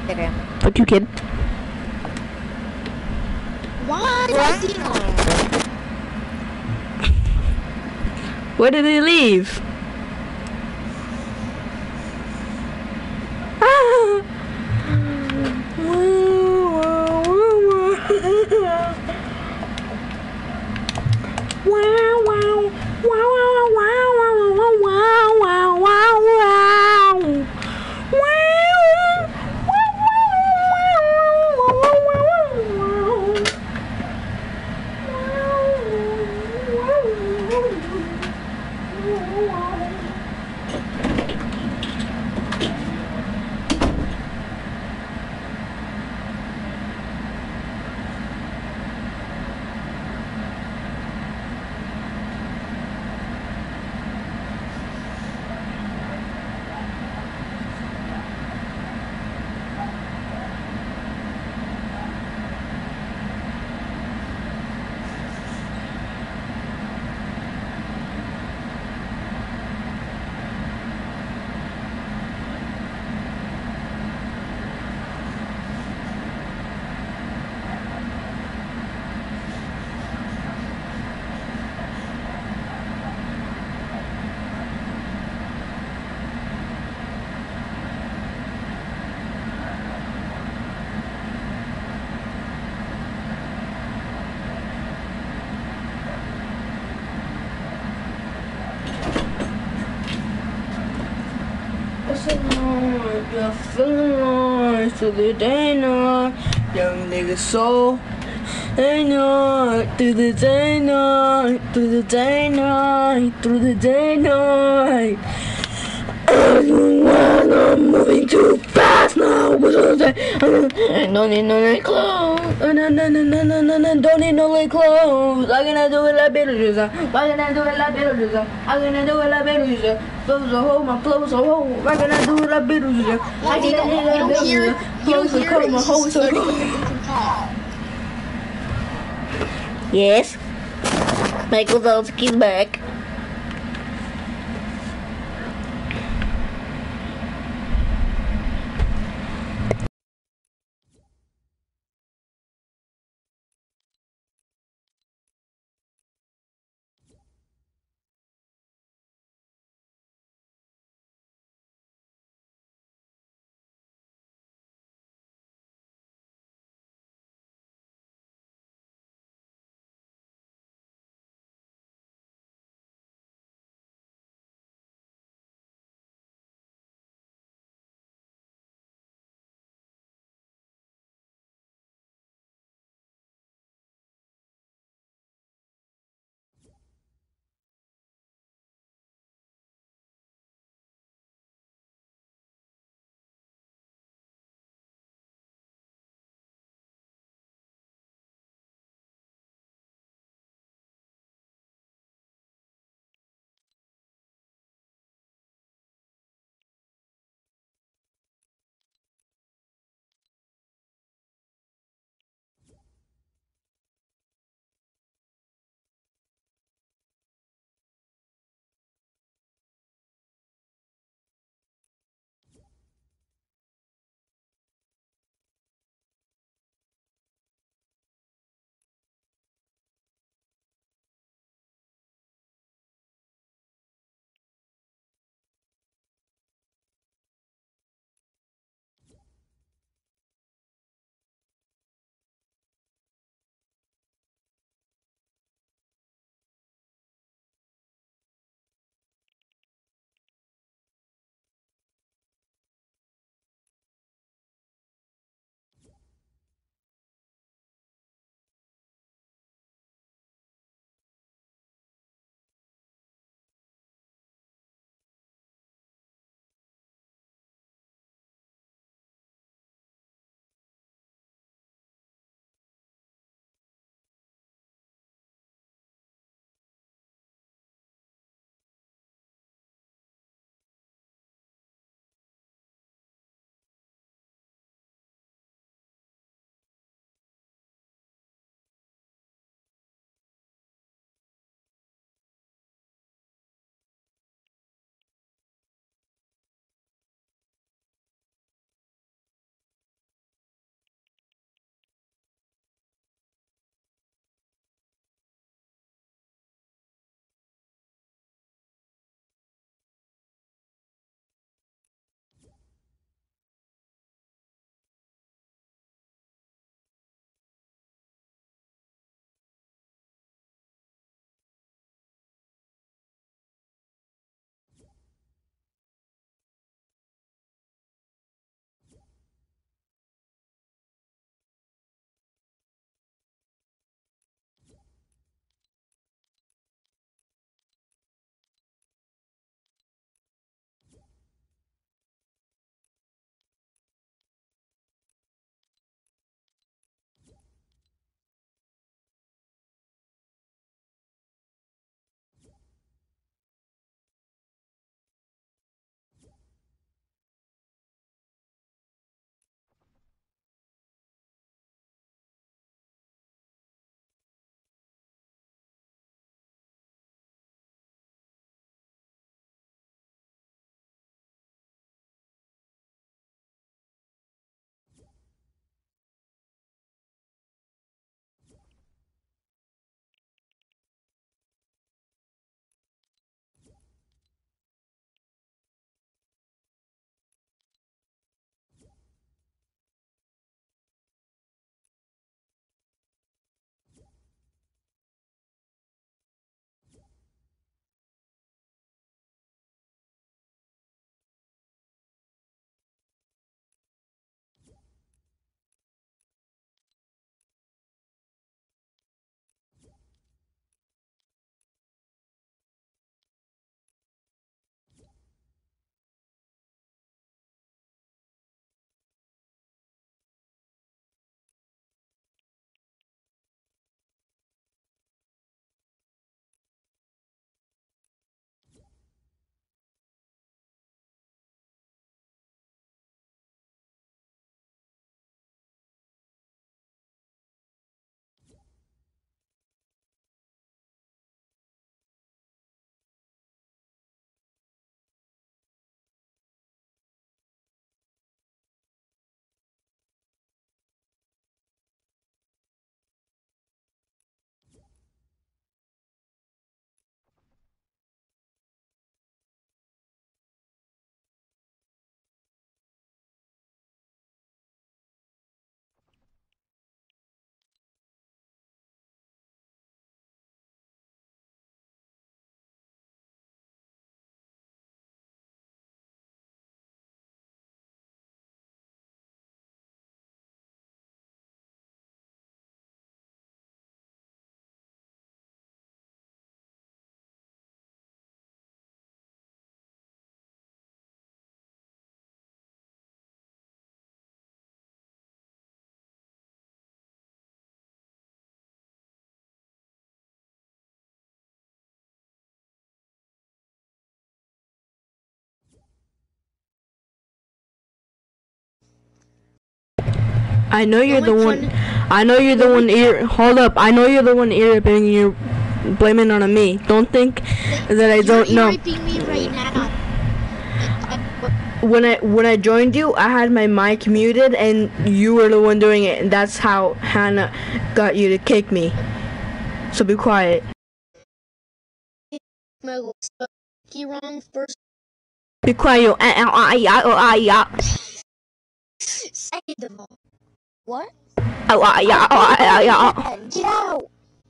Okay. Fuck you, kid. Why did I see him? Where did he leave? Ah! You're feeling nice to the day night, young nigga soul. Day night, through the day night, through the day night, through the day night. I'm moving too fast now. I don't need no clothes. Don't need no clothes. I'm gonna do it like Beetlejuice. I'm gonna do it like Beetlejuice. I'm gonna do it like Beetlejuice. Flows a hole, my flows a hole. I'm gonna do it like Beetlejuice. I'm gonna do it like Beetlejuice. Flows a hole, my holes a hole. Yes. Michael Zalski's back. I know you're the Don't make one. fun I know you're the one. Hold up. I know you're the one irritating. You're blaming it on me. Don't think that I don't know. You're irritating me right now. When I joined you, I had my mic muted, and you were the one doing it, and that's how Hannah got you to kick me. So be quiet. He wrong first. Be quiet. You. Second of all, what? Get out!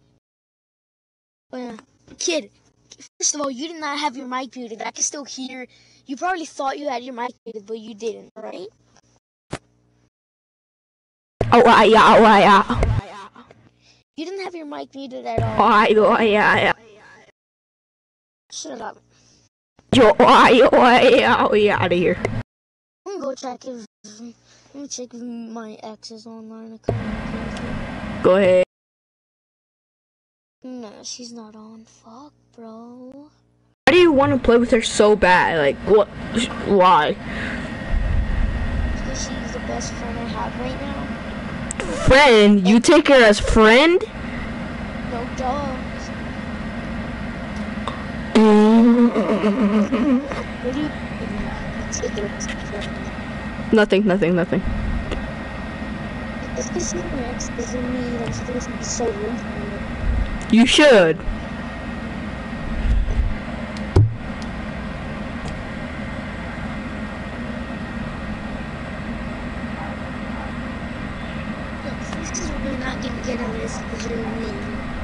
Kid, first of all, you did not have your mic muted. I can still hear. You probably thought you had your mic muted, but you didn't, right? You didn't have your mic muted at all. Shut up. Out of here. I'm gonna go check if. Let me check if my ex is online. Go ahead. No, she's not on. Fuck, bro. Why do you want to play with her so bad? Like, what? Why? Because she's the best friend I have right now. Friend? You take her as friend? No, duh. What do you take her as friend? Nothing. It's because she's my ex doesn't mean that she's going to be so rude for me. You should. This is really not going to get on this because you're mean.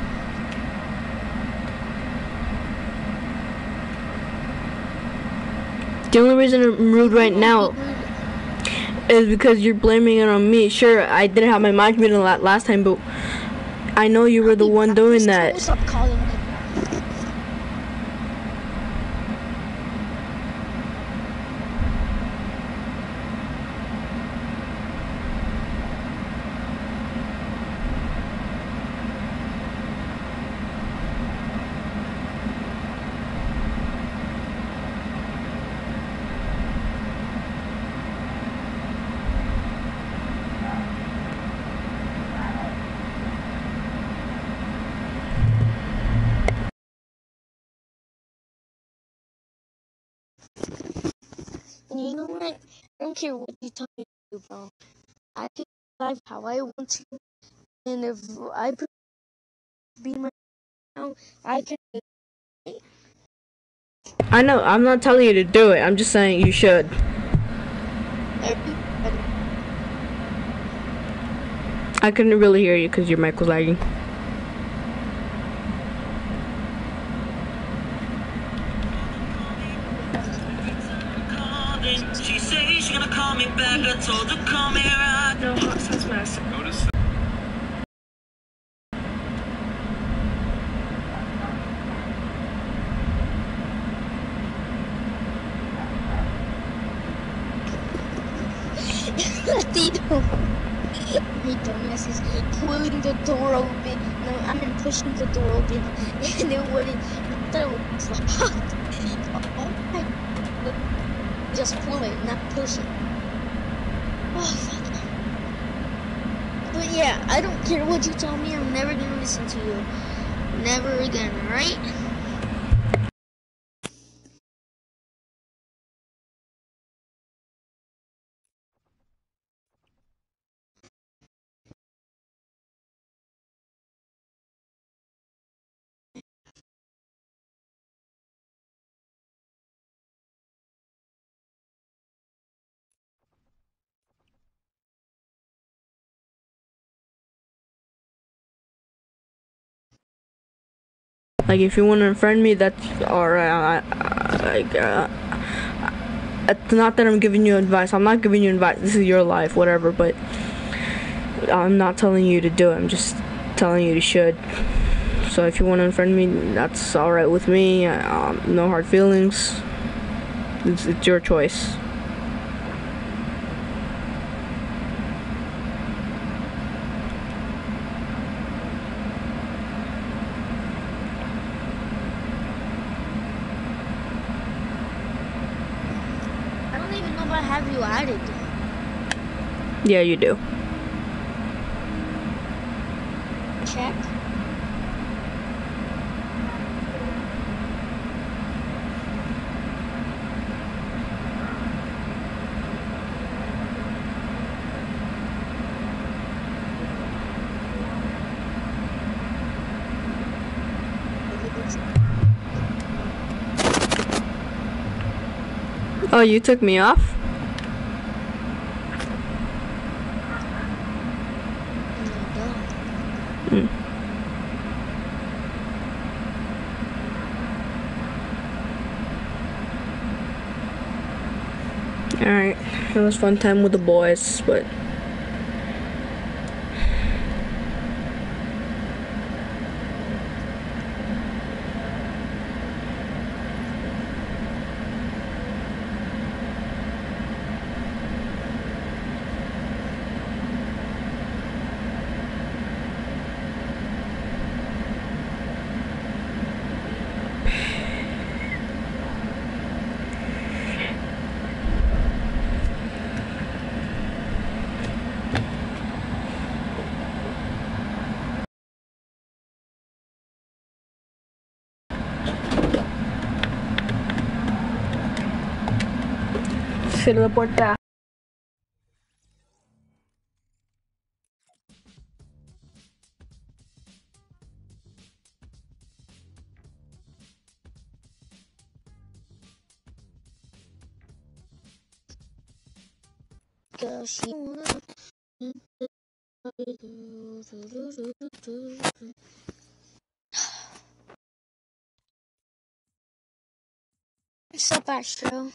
The only reason I'm rude right now is because you're blaming it on me. Sure, I didn't have my mic muted last time, but I know you were the one doing that. Stop calling me. You know what? I don't care what you tell me to do, bro. I can live how I want to, and if I be my now, I can. I know, I'm not telling you to do it. I'm just saying you should. I couldn't really hear you because your mic was lagging. She said she's gonna call me back. I told her call me right. No hot sauce mask. Notice. Tito, my dumbass is pulling the door open. No, I mean pushing the door open, and it wouldn't. I thought it was locked. Oh my! Just pull it, not push it. Oh fuck. But yeah, I don't care what you tell me. I'm never gonna listen to you. Never again, right? Like, if you want to unfriend me, that's alright. It's not that I'm giving you advice. I'm not giving you advice. This is your life, whatever. But I'm not telling you to do it. I'm just telling you to should. So if you want to unfriend me, that's alright with me. No hard feelings. It's your choice. I don't even know if I have you added. Yeah, you do. check. Oh, you took me off? Alright, it was fun time with the boys, but cierra la puerta. What's up, Astro?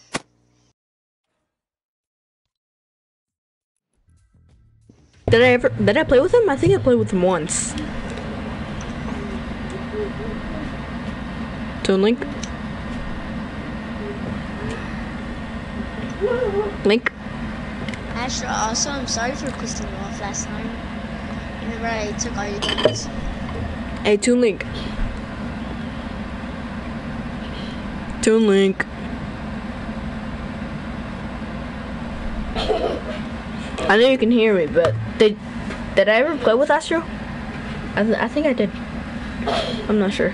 Did I play with him? I think I played with him once. Toon Link? Link? Astro, also, I'm sorry for pissing you off last time. Remember I took all your guns? Hey, Toon Link. Toon Link. I know you can hear me, but did I ever play with Astro? I think I did. I'm not sure.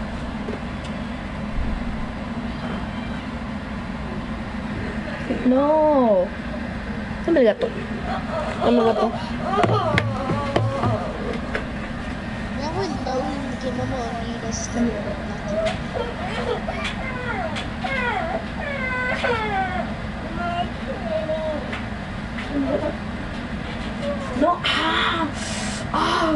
No. Dame el gato. Dame el gato. Ya voy loading que vamos a dormir esto. No. Ah.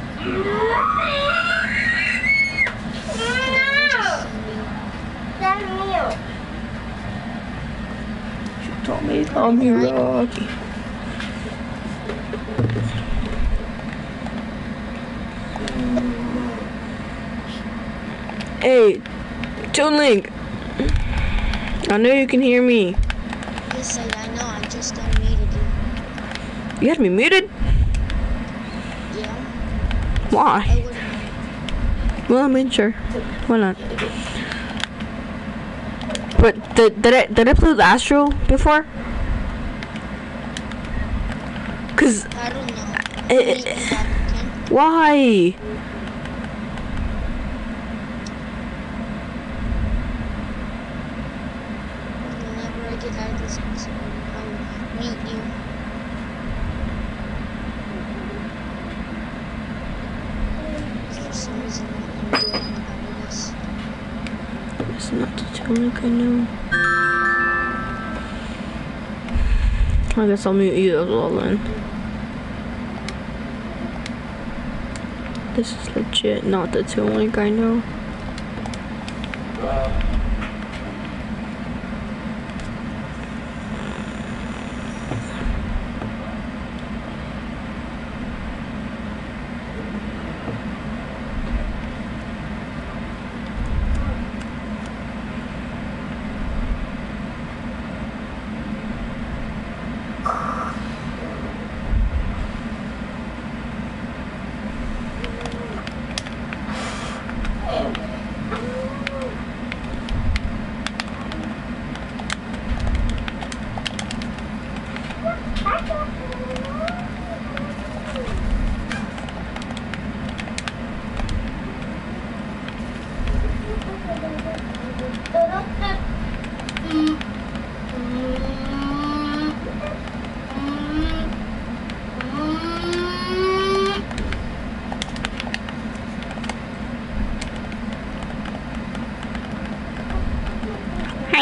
She told me I'm here, Rocky. Hey, Toon Link. I know you can hear me. Yes, I know. I just unmuted you. You had me muted? Yeah. Why? I wouldn't. Well, I mean, sure. Why not? But did I play with Astro before? Cause I don't know. Why? Whenever I get out of this episode, I'll mute you. For some reason, I'm doing this. It's not the Toon Link I know. I guess I'll mute you as well then. This is legit not the Toon Link I know.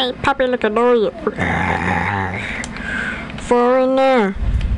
Hey, puppy, look at you. Foreigner.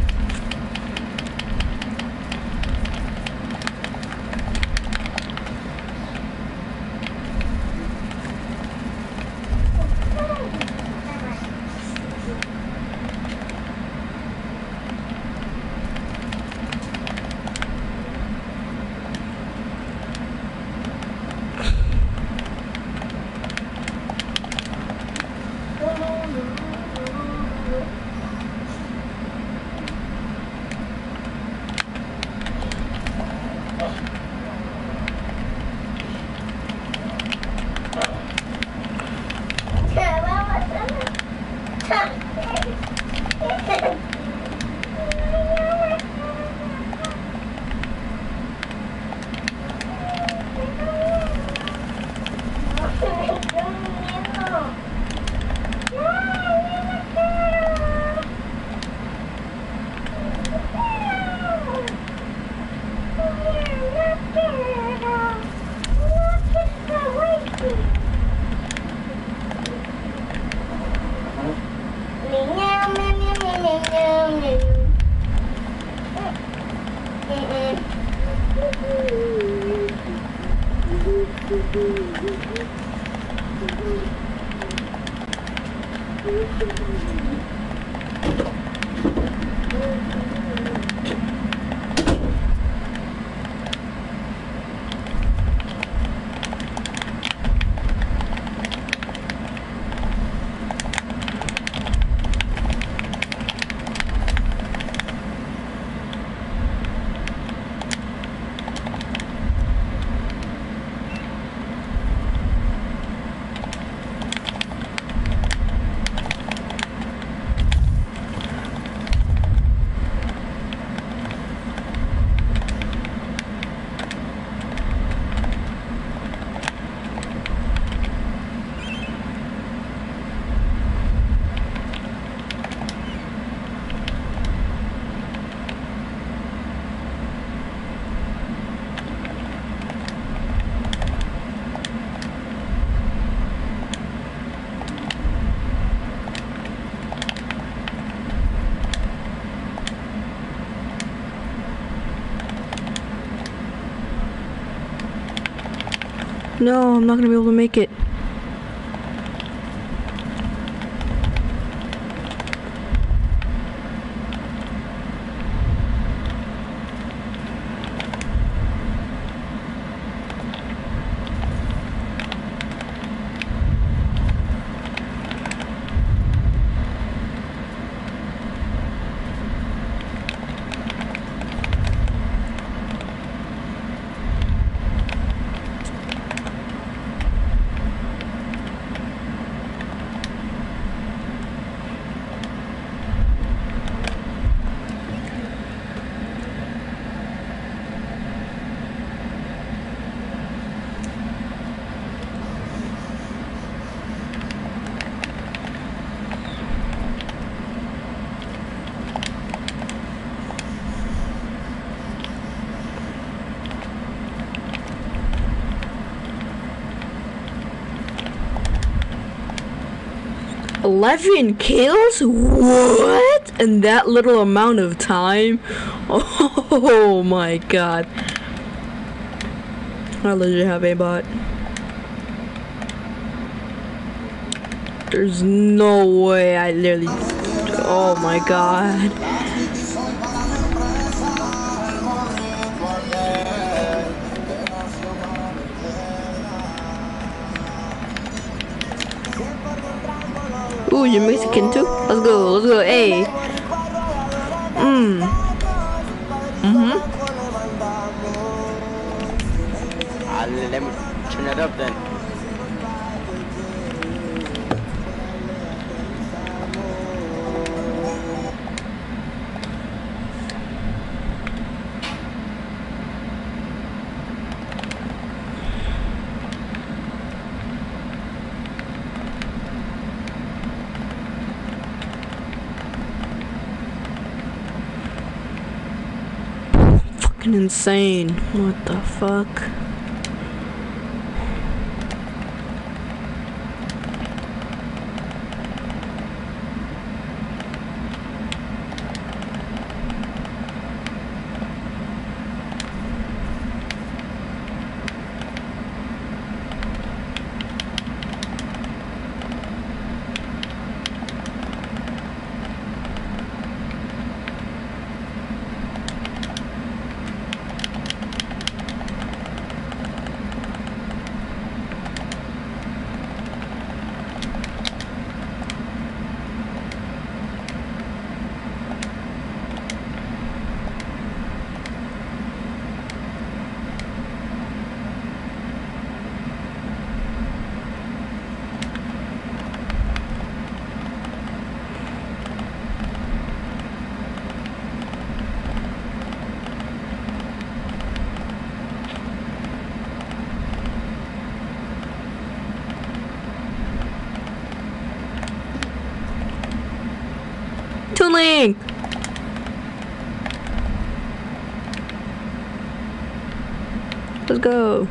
No, I'm not gonna be able to make it. "11 kills? What? In that little amount of time? Oh my god. I legit have a bot. There's no way I literally... Oh my god. Ooh, you're Mexican too? Let's go, hey. Let me turn it up then. Fucking insane. What the fuck? link. Let's go.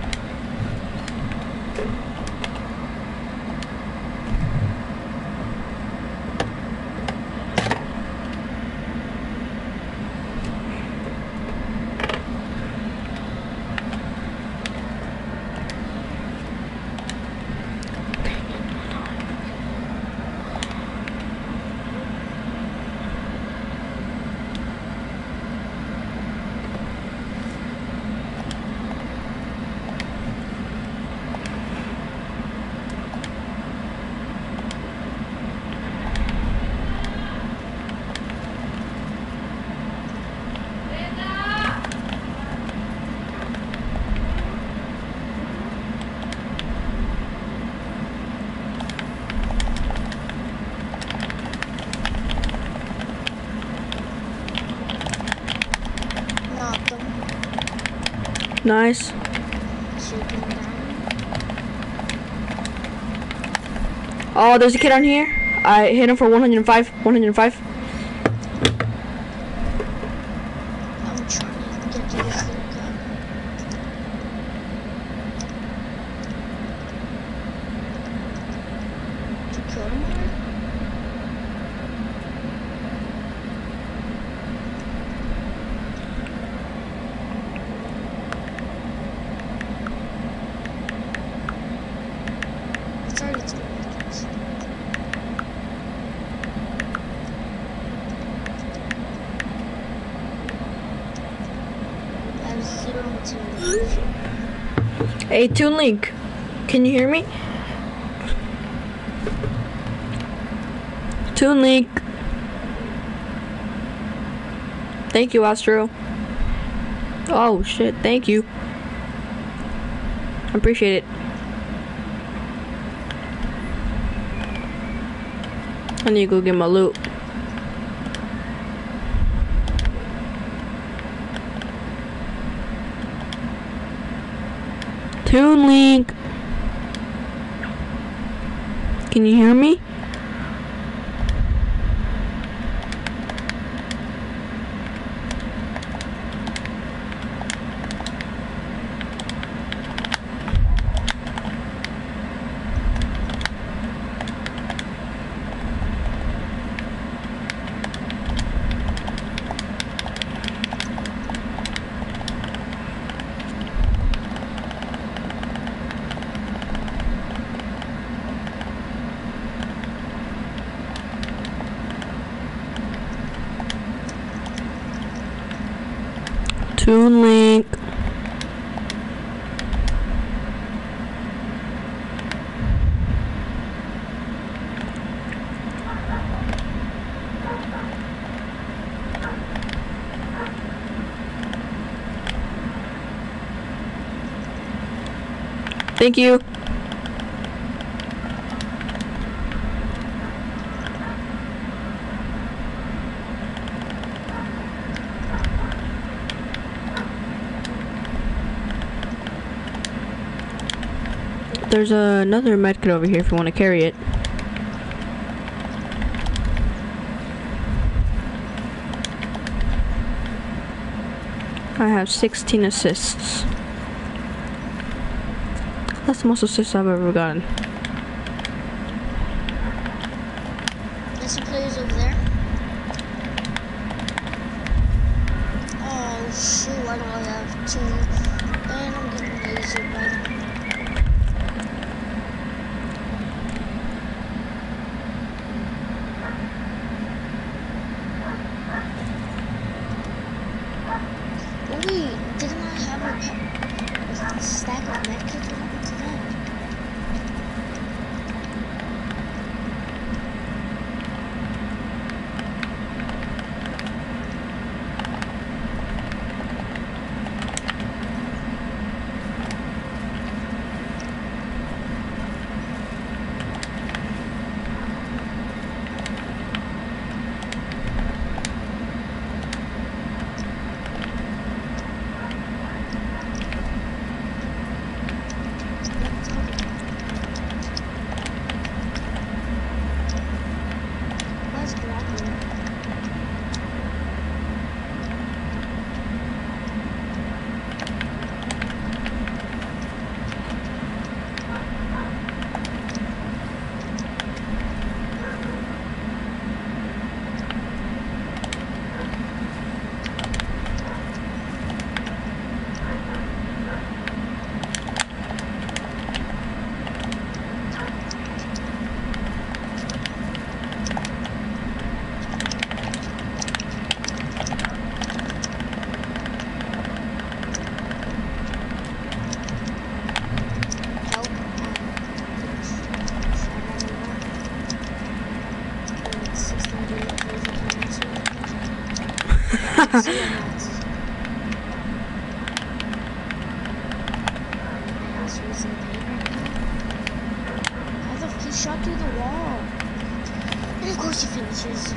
Knocked him. Nice. Shaking him down. Oh, there's a kid on here. I hit him for 105. 105. I'm trying to get to this little gun. Did you kill him already? It's already 2 minutes. I have 0 materials. Hey, Toon Link. Can you hear me? Toon Link. Thank you, Astro. Oh shit, thank you. I appreciate it. I need to go get my loot. Toon Link. Can you hear me? Toon Link. Thank you. There's another medkit over here if you want to carry it. I have 16 assists. That's the most assists I've ever gotten. There's some players over there. Oh shoot, why do I have 2? And I'm getting lasered by them. Wait, didn't I have a stack of medkits? What happened to that? See, I'm not. My house was in pain right now. How the f he shot through the wall? And of course he finishes.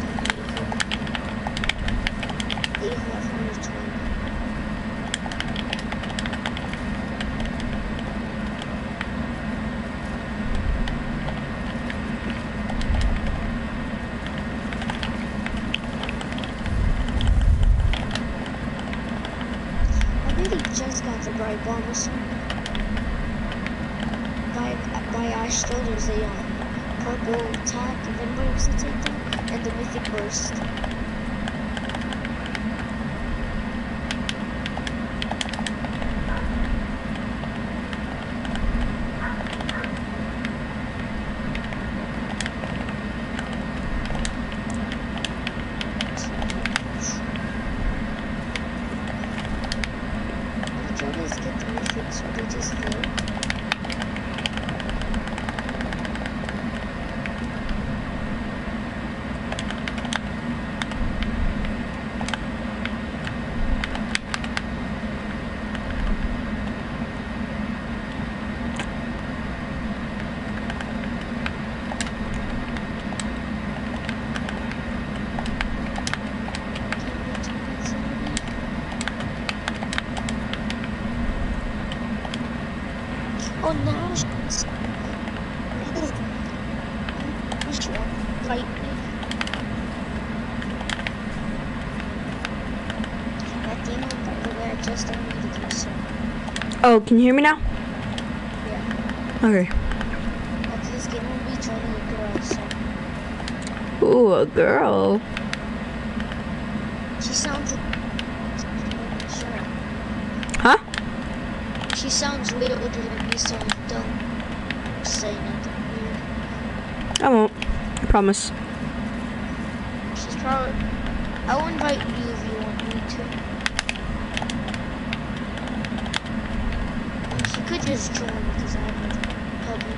Just got the bright bomb or something. By Ash still there's a purple attack, and then what was the takedown? And the mythic burst. Oh, now she's right. That demon, by the way, I just unmuted you, so. Oh, can you hear me now? Yeah. Okay. After this game, we'll be joining a girl, so. Ooh, a girl. She sounds. Sure. Huh? She sounds way older than me, so don't say nothing weird. I won't. I promise. She's probably. I'll invite you if you want me to. And she could just join because I have a public.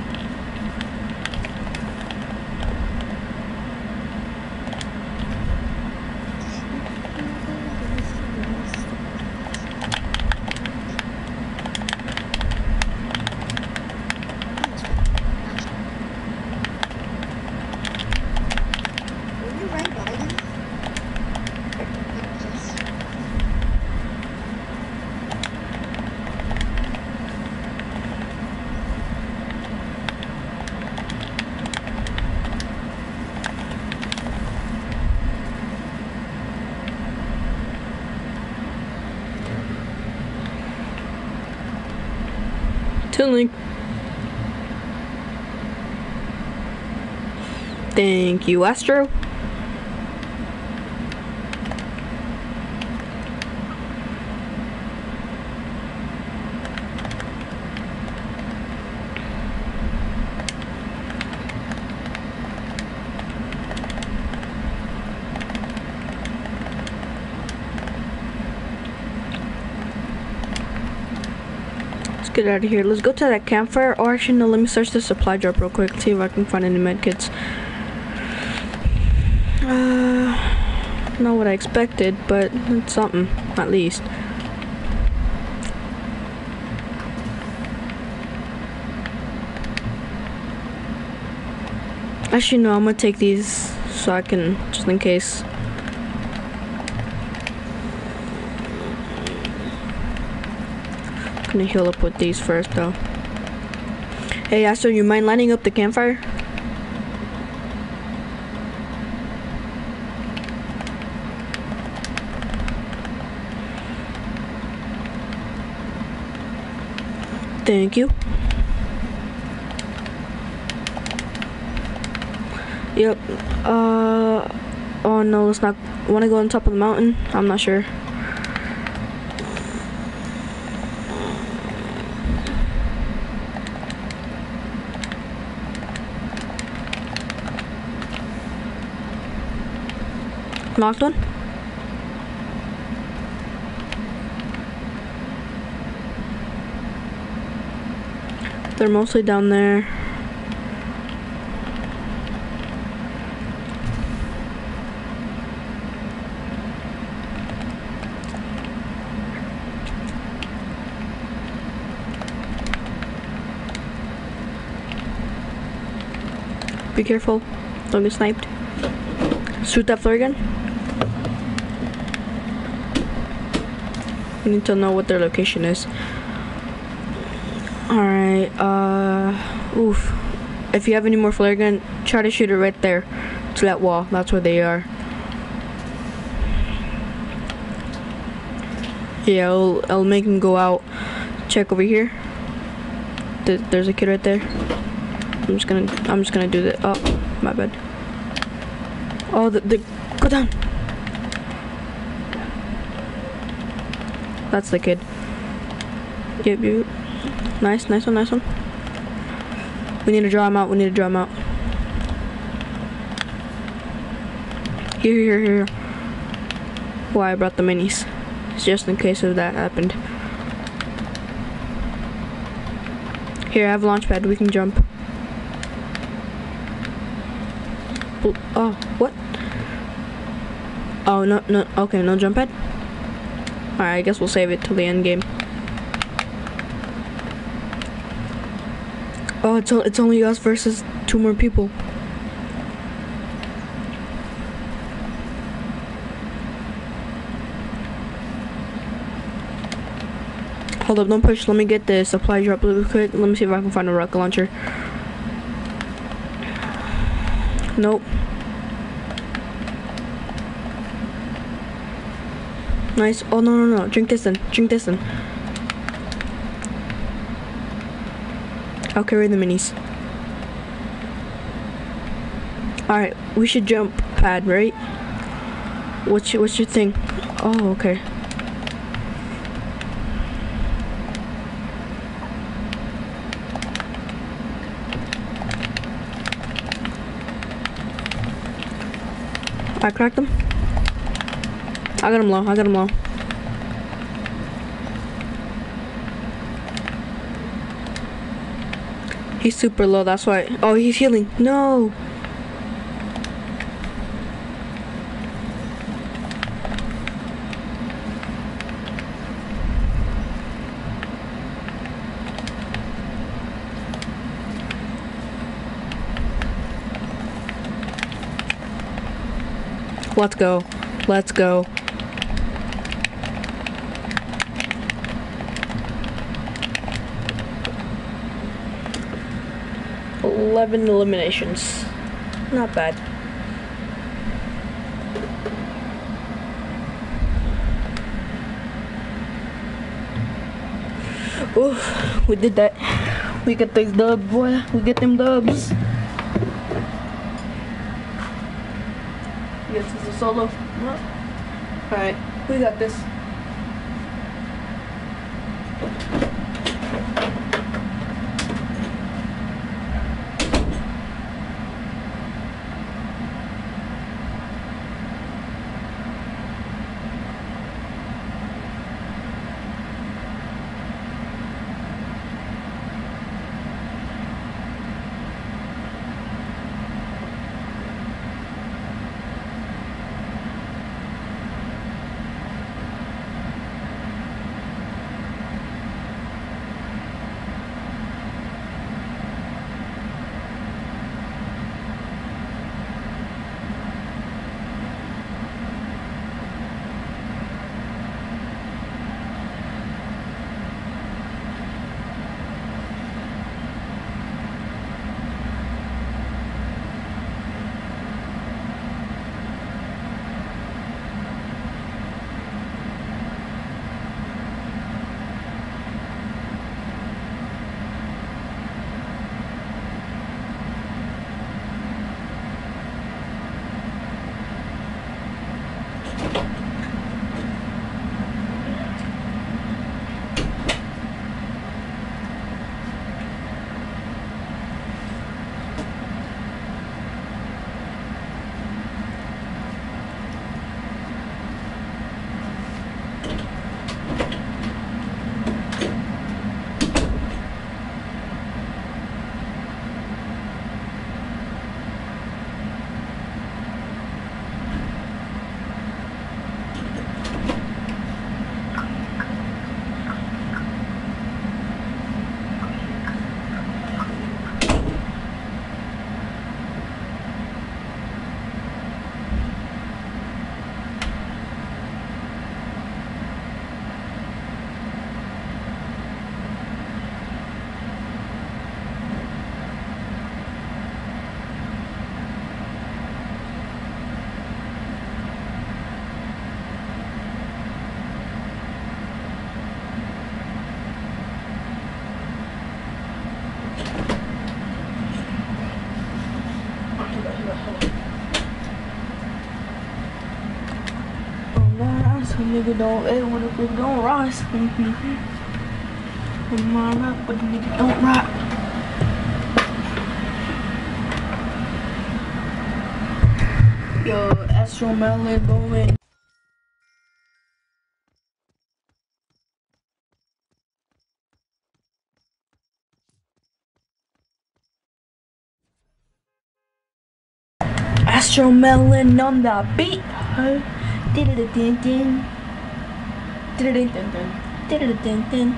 Tilling. Thank you, Astro. Get out of here. Let's go to that campfire. Or actually, no, let me search the supply drop real quick. See if I can find any medkits. Not what I expected, but it's something, at least. Actually, no, I'm gonna take these so I can, just in case. Gonna heal up with these first though. Hey Astro, you mind lighting up the campfire? Thank you. Yep. Oh no, let's not. Wanna go on top of the mountain? I'm not sure. Knocked one. They're mostly down there. Be careful. Don't get sniped. Shoot that flare gun. We need to know what their location is. Alright, oof. If you have any more flare gun, try to shoot it right there to that wall. That's where they are. Yeah, I'll make him go out. Check over here. There's a kid right there. I'm just gonna do that. Oh, my bad. Oh, go down. That's the kid. Yep. Nice one. We need to draw him out. Here. Why I brought the minis. It's just in case if that happened. Here, I have a launch pad. We can jump. Oh, what? Oh, no. Okay, no jump pad. Alright, I guess we'll save it till the end game. Oh, it's only us versus 2 more people. Hold up, don't push. Let me get the supply drop really quick. Let me see if I can find a rocket launcher. Nope. Nice. Oh, no. Drink this in. I'll carry the minis. Alright, we should jump pad, right? What's your thing? Oh, okay. I cracked him. I got him low. He's super low, that's why. Oh, he's healing. No. Let's go. $11 eliminations. Not bad. Oof, we did that. We get these dubs, boy. We get them dubs. Yes, it's a solo. Alright, we got this. nigga don't, hey, what if it don't rise? My rock, but the nigga don't rock. Yo, Astro Melon Bowman. Astro Melon on the beat. Did-a-dun-dun. Did-a-dun-dun-dun. Did-a-dun-dun.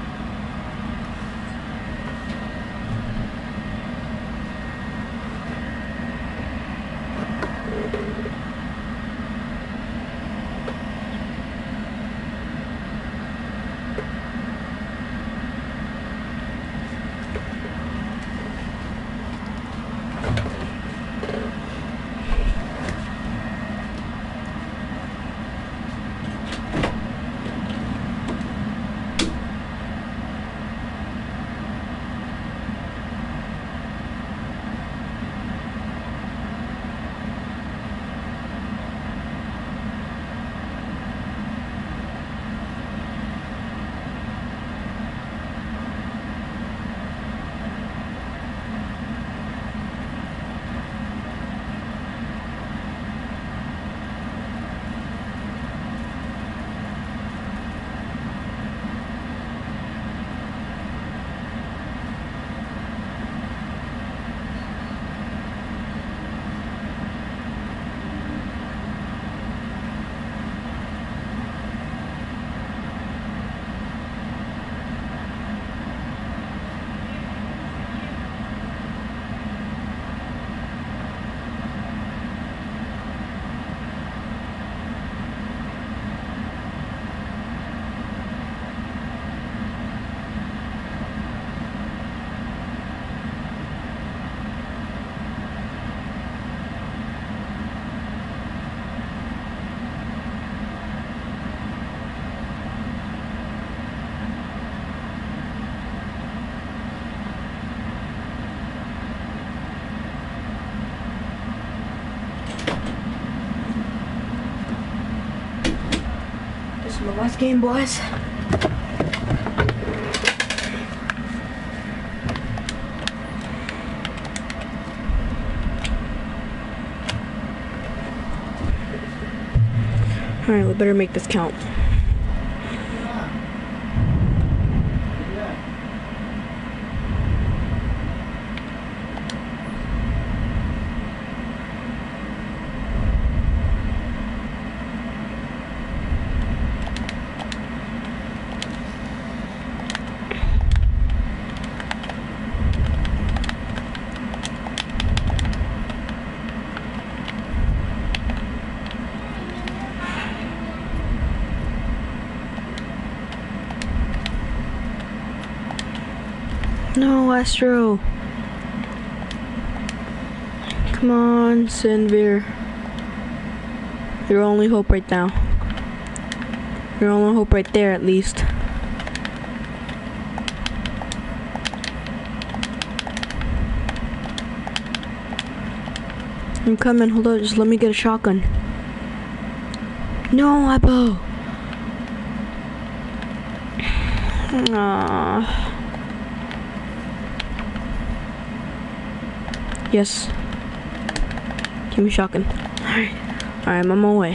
This is my last game, boys. Alright, we better make this count. No, Astro. Come on, Sinvir. Your only hope right now. Your only hope right there, at least. I'm coming. Hold on. Just let me get a shotgun. No, Abo. Aww. Yes. Give me shotgun. Alright. Alright, I'm on my way.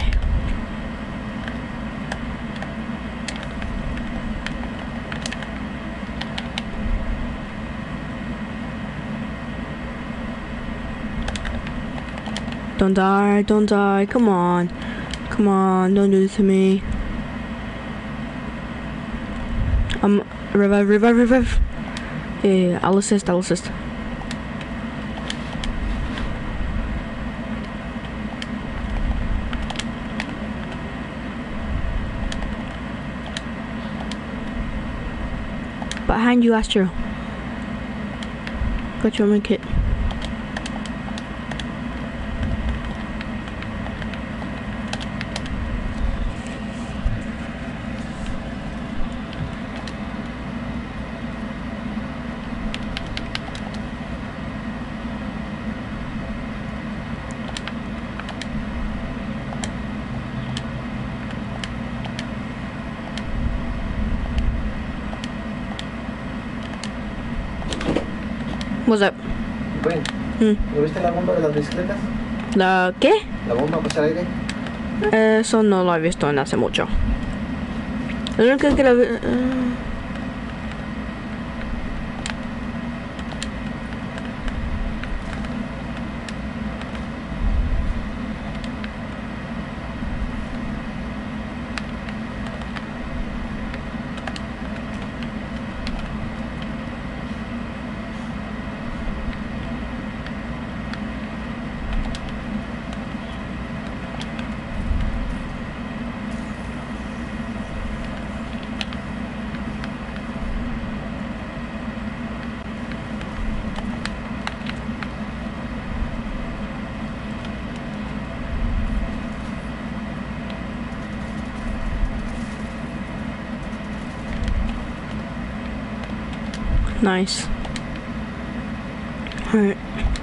Don't die, don't die. Come on. Come on, don't do this to me. Revive. Yeah, I'll assist. Behind you, Astro. Got your own kit. What's up? Bueno, ¿no viste la bomba de las bicicletas? ¿La qué? La bomba para echar aire. Eso no lo he visto en hace mucho. Lo único que lo vi... Nice. Alright.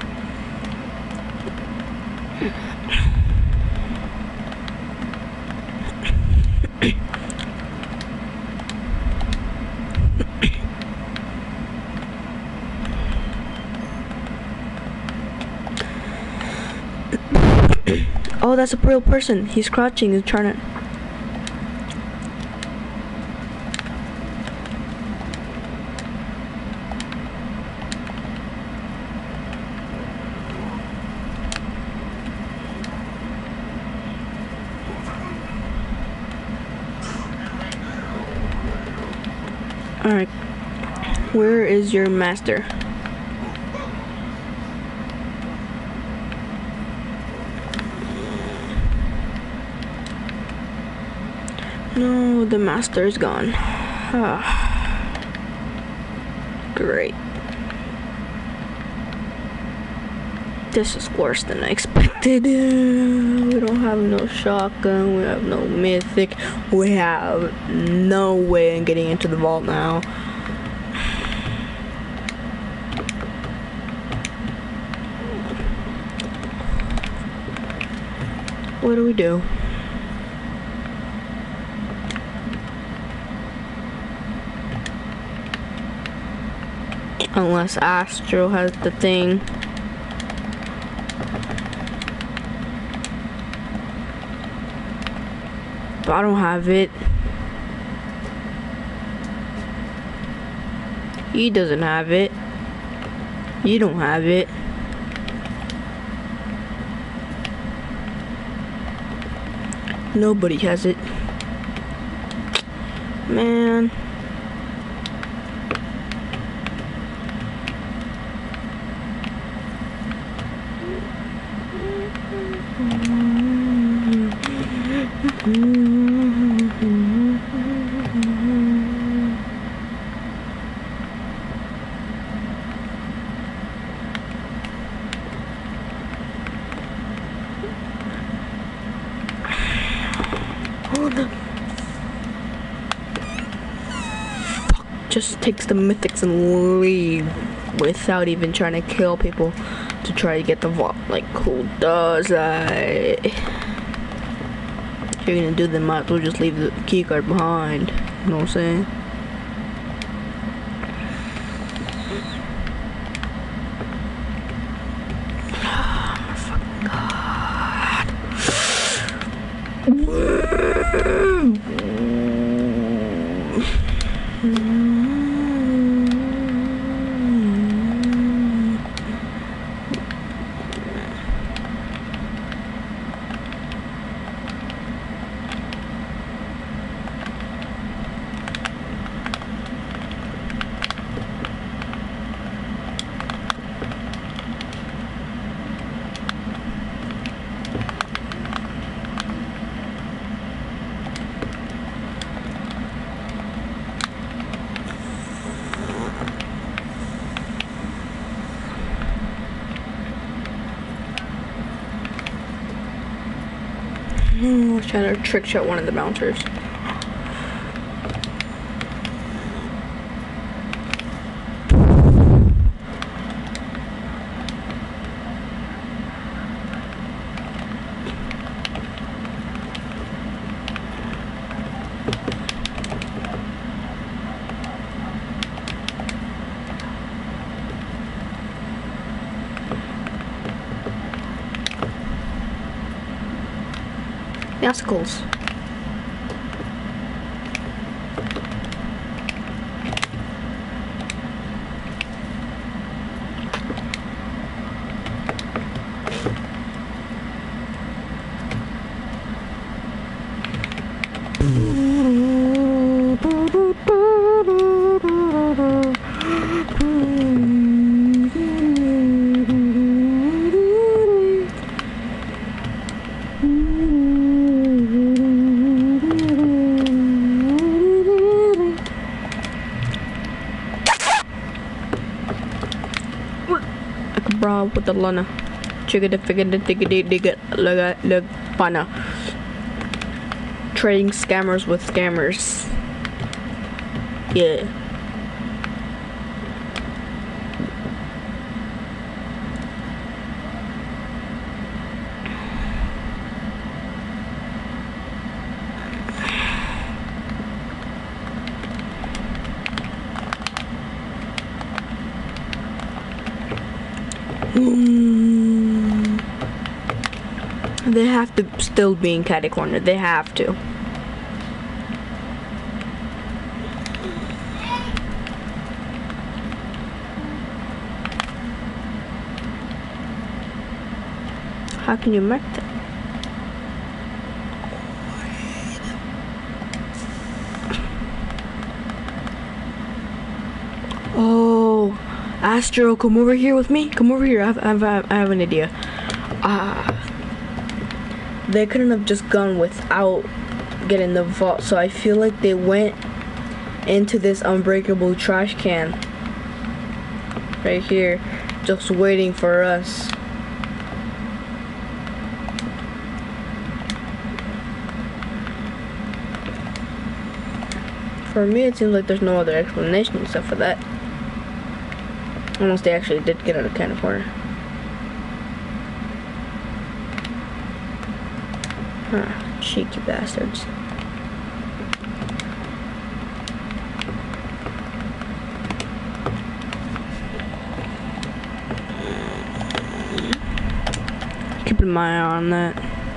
Oh, that's a real person. He's crouching and trying to... Alright. Where is your master? No, the master is gone. Great. This is worse than I expected. We don't have no shotgun, we have no mythic, we have no way in getting into the vault now. What do we do? Unless Astro has the thing. But I don't have it. He doesn't have it. You don't have it. Nobody has it. Man. Just takes the mythics and leave without even trying to kill people to try to get the vault. Like, who does that? If you're gonna do them, might as well just leave the keycard behind. You know what I'm saying? I was trying to trick shot one of the bouncers. Bicycles. Bra with the lana. Chigga figure the tiggity digga leg pana. Trading scammers with scammers. Yeah. They have to still be in catty corner. They have to. How can you mark that? Oh, Astro, come over here with me. Come over here. I have an idea. They couldn't have just gone without getting the vault, so I feel like they went into this unbreakable trash can right here, just waiting for us. For me, it seems like there's no other explanation except for that. Unless they actually did get out of can corner. Huh, cheeky bastards. Keeping my eye on that.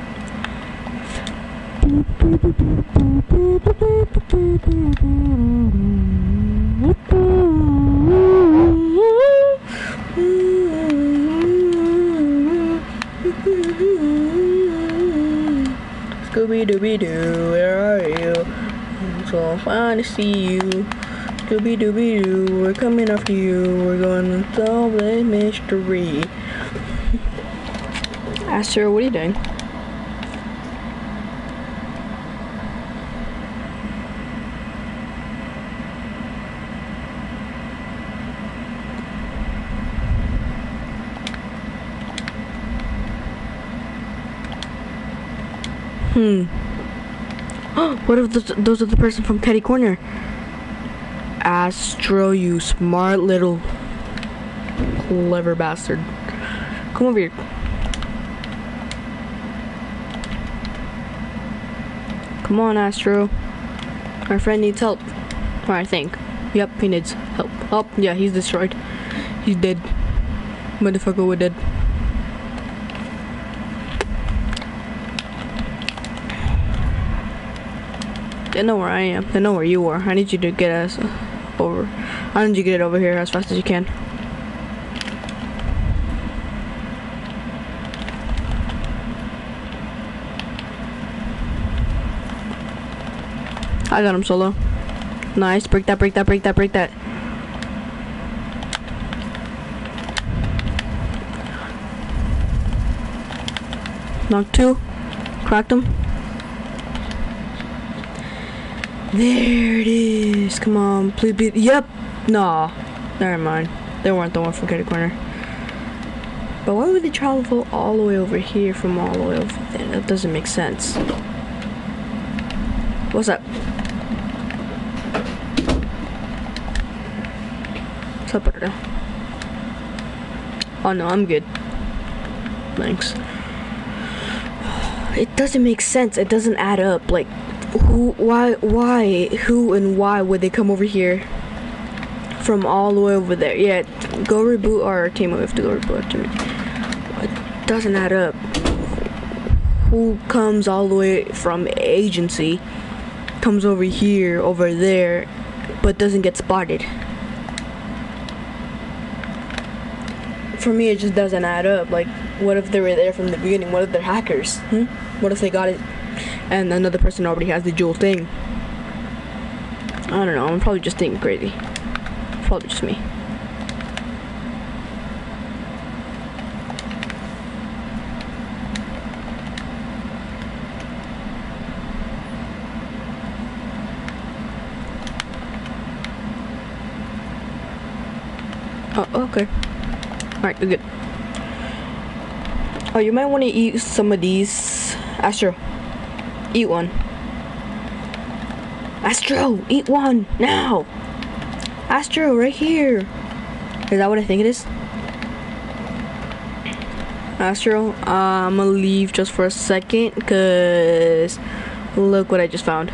Scooby-Dooby-Doo, where are you? It's so fun to see you. Scooby-Dooby-Doo, we're coming after you. We're gonna solve the mystery. Astro, what are you doing? What if those are the person from Teddy Corner? Astro, you smart little clever bastard. Come over here. Come on, Astro. Our friend needs help. Or I think. Yep, he needs help. Oh, yeah, he's destroyed. He's dead. Motherfucker, we're dead. They know where I am. They know where you are. I need you to get us over. I need you to get over here as fast as you can. I got him solo. Nice. Break that, break that, break that, break that. Knock two. Cracked him. There it is. Come on, please be. Yep. Nah. Never mind. They weren't the one from Kitty Corner. But why would they travel all the way over here from all the way over there? That doesn't make sense. What's up? What's up, brother? Oh no, I'm good. Thanks. It doesn't make sense. It doesn't add up. Like, who and why would they come over here from all the way over there? Yeah, go reboot our team. We have to go reboot our team. It doesn't add up. who comes all the way from agency, comes over here, over there, but doesn't get spotted. For me, it just doesn't add up. Like, what if they were there from the beginning? What if they're hackers? What if they got it and another person already has the dual thing? I don't know. I'm probably just thinking crazy. Probably just me. Oh, okay. Alright, good. Oh, you might want to eat some of these. Astro, eat one. Astro, eat one, now! Astro, right here! Is that what I think it is? Astro, I'm gonna leave just for a second, because look what I just found.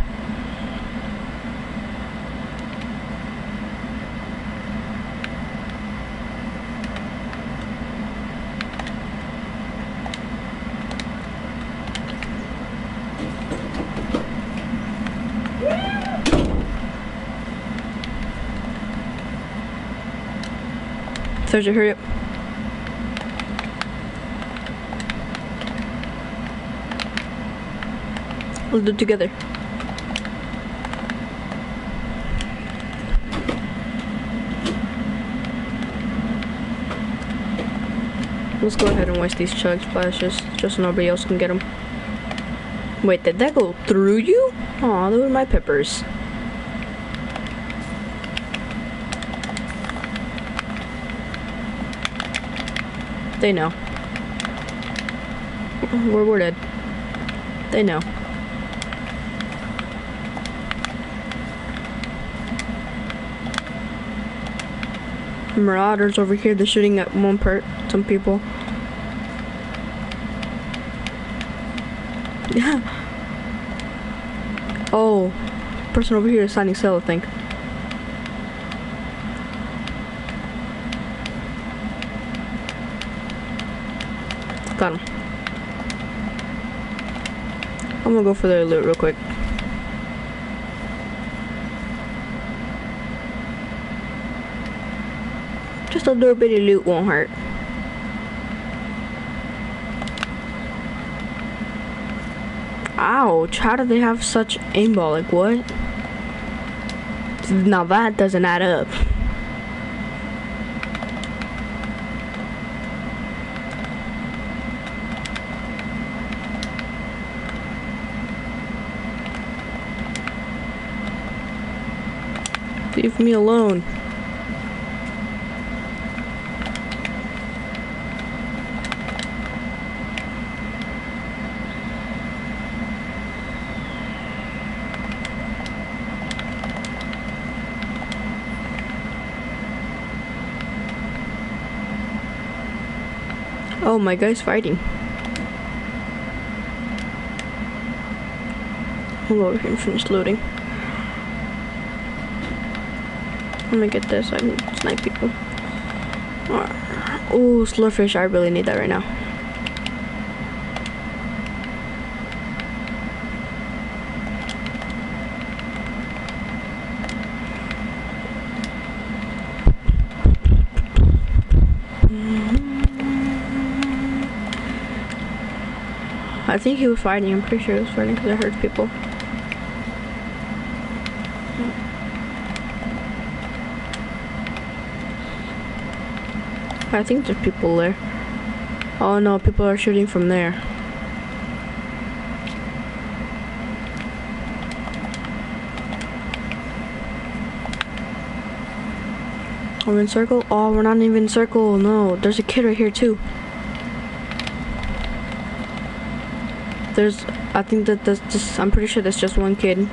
Sergio, hurry up. Let's do it together. Let's go ahead and waste these chug splashes just so nobody else can get them. Wait, did that go through you? Aw, those are my peppers. They know. We're dead. They know. Marauders over here, they're shooting at some people. Yeah. Oh, person over here is signing sale, I think. Got him. I'm gonna go for their loot real quick. Just a little bit of loot won't hurt. Ouch, how do they have such aimball? Like, what? Now that doesn't add up. Leave me alone. Oh, my guy's fighting. I'll go over here and finish loading. Let me get this. I can snipe people. Oh, slurfish. I really need that right now. I think he was fighting. I'm pretty sure he was fighting because I heard people. I think there's people there. Oh no, people are shooting from there. Are we in circle? Oh, we're not even in circle. No, there's a kid right here too. I think that that's just, I'm pretty sure that's just one kid.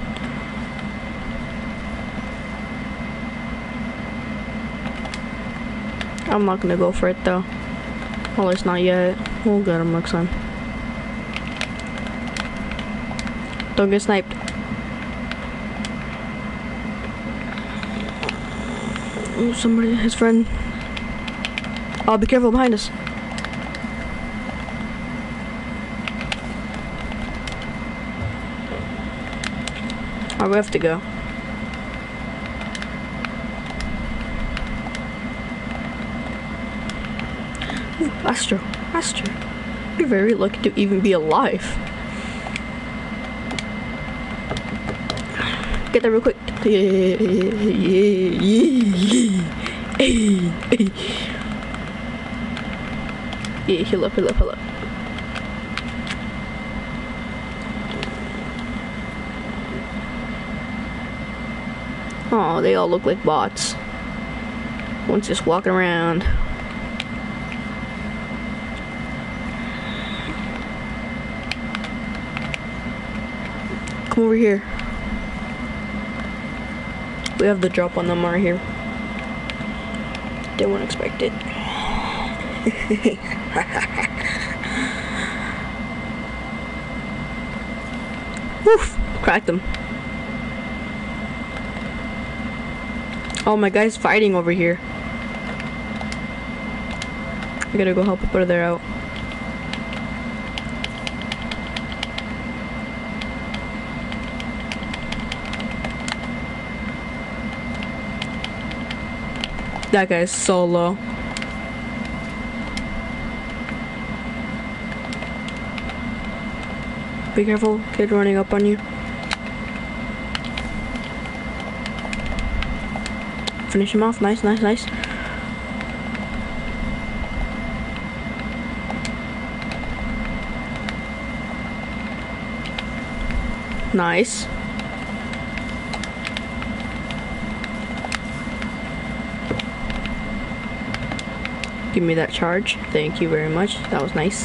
I'm not gonna go for it though. Well, it's not yet. We'll get him next time. Don't get sniped. Oh, somebody, his friend. Oh, be careful behind us. we have to go. Ooh, Astro. You're very lucky to even be alive. Get that real quick. Yeah, heal up. Oh, they all look like bots. One's just walking around. Come over here. We have the drop on them right here. They won't expect it. Woof! Cracked them. Oh, my guy's fighting over here. I gotta go help a brother out. That guy's so low. Be careful, kid running up on you. Finish him off. Nice. Nice. Give me that charge. Thank you very much. That was nice.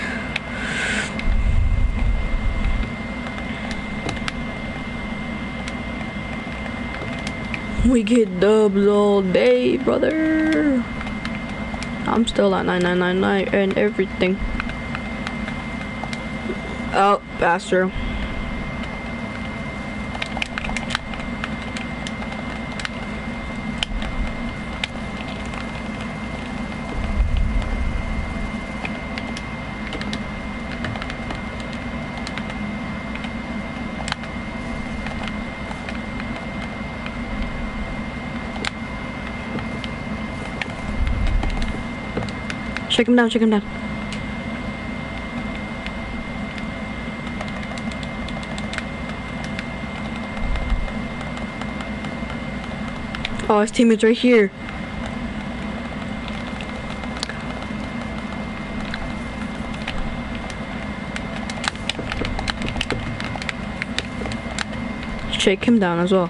We get dubs all day, brother. I'm still at 9999 and everything. Oh, Astro. Check him down. Oh, his teammate's right here. Shake him down as well.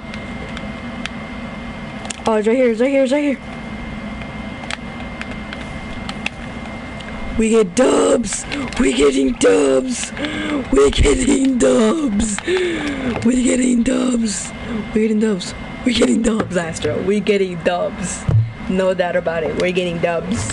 Oh, it's right here. We get dubs! We're getting dubs! Astro. We're getting dubs. No doubt about it. We're getting dubs.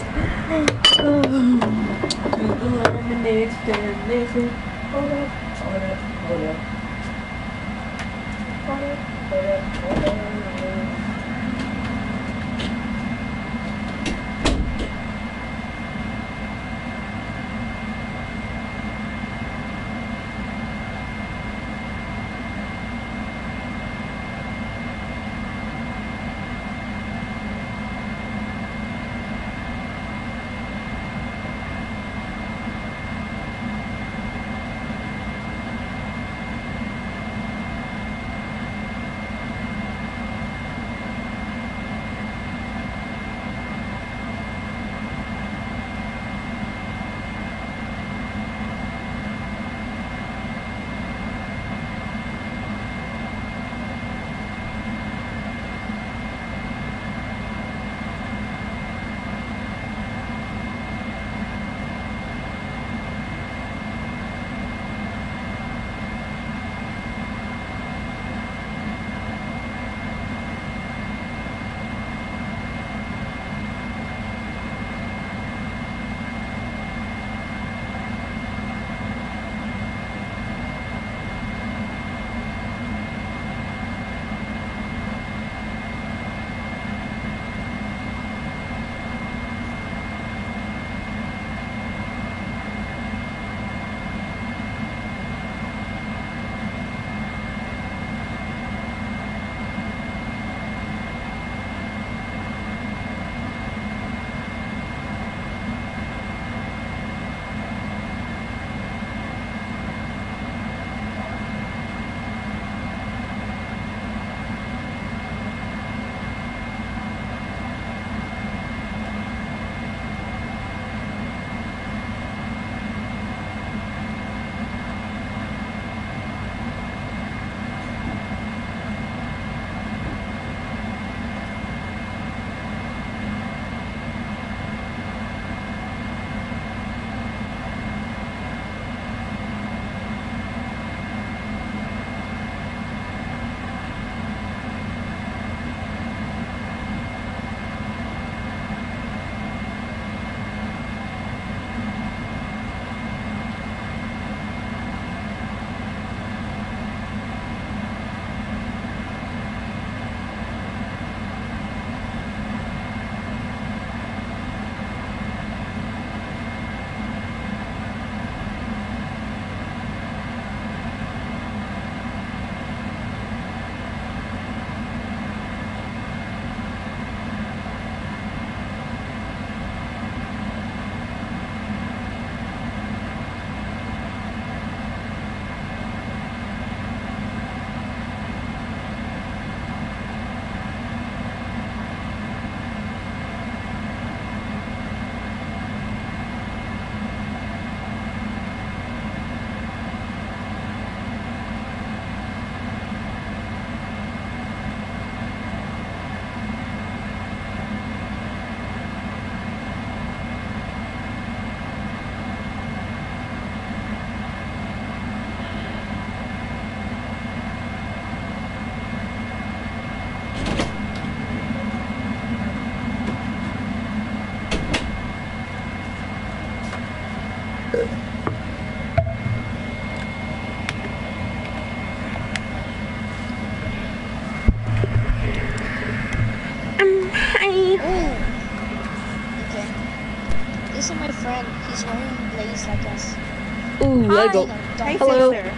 friend. He's wearing blaze like us. Ooh, Lego. Hey, Hello. sister.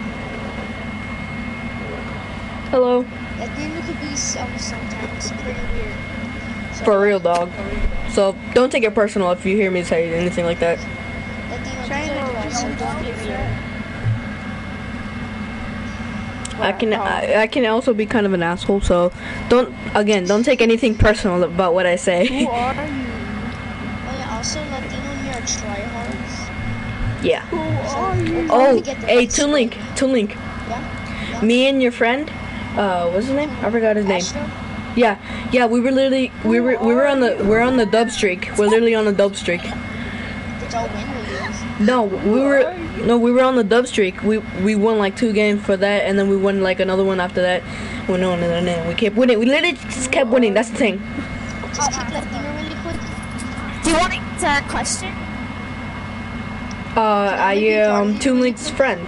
Hello. That demon could be sometimes pretty weird. So, For real, dog. So don't take it personal if you hear me say anything like that. That demon Triangle, could be so don't be weird. I can also be kind of an asshole, so don't take anything personal about what I say. Who are you? Oh yeah, also Latino here are tryhards. Yeah. Who are you? Oh, hey, Toon Link. Yeah? Me and your friend, what's his name? I forgot his name. Astro? Yeah, we were on the dub streak. We're literally on the dub streak. Did y'all win or lose? No, we were on the dub streak. We won like 2 games for that, and then we won like another one after that. We won, and then we kept winning. We literally just kept winning. That's the thing. Just keep Latino really quick. Do you want to answer a question? I am Toon Link's friend.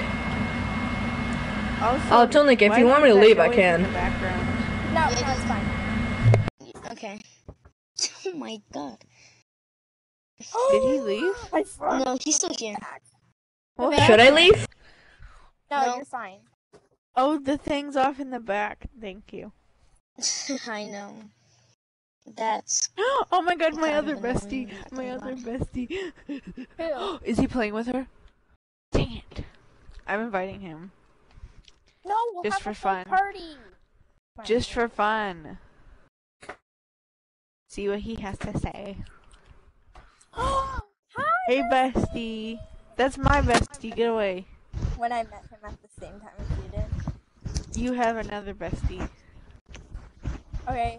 Oh, Toon Link, if you want me to leave, I can. No, it's fine. Okay. Oh my god. Did he leave? No, he's still here. Should I leave? No, you're fine. Oh, the thing's off in the back. Thank you. I know. That's Oh my god, my kind other of annoying, bestie. not My gonna other lie. bestie. Is he playing with her? Dang it. I'm inviting him. No, we'll Just have for a fun. party. Just for fun. See what he has to say. Hi. Hey, bestie. That's my bestie. Get away. When I met him at the same time as you did. You have another bestie. Okay.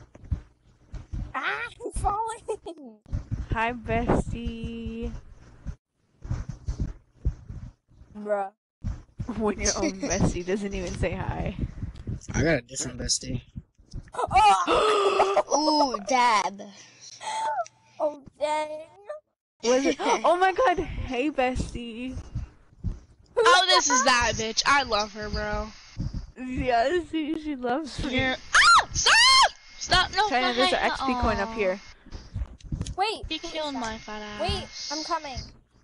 Ah, I'm falling. Hi, bestie. Bruh. When your own bestie doesn't even say hi. I got a different bestie. Oh, ooh, dab. oh dang. Was it? Oh my god. Hey, bestie. Oh, this is that bitch. I love her, bro. Yeah, see, she loves me. Here. Ah! Stop! Stop! No, China, there's an my XP coin up here. Wait. You killed my fat ass. Wait, I'm coming.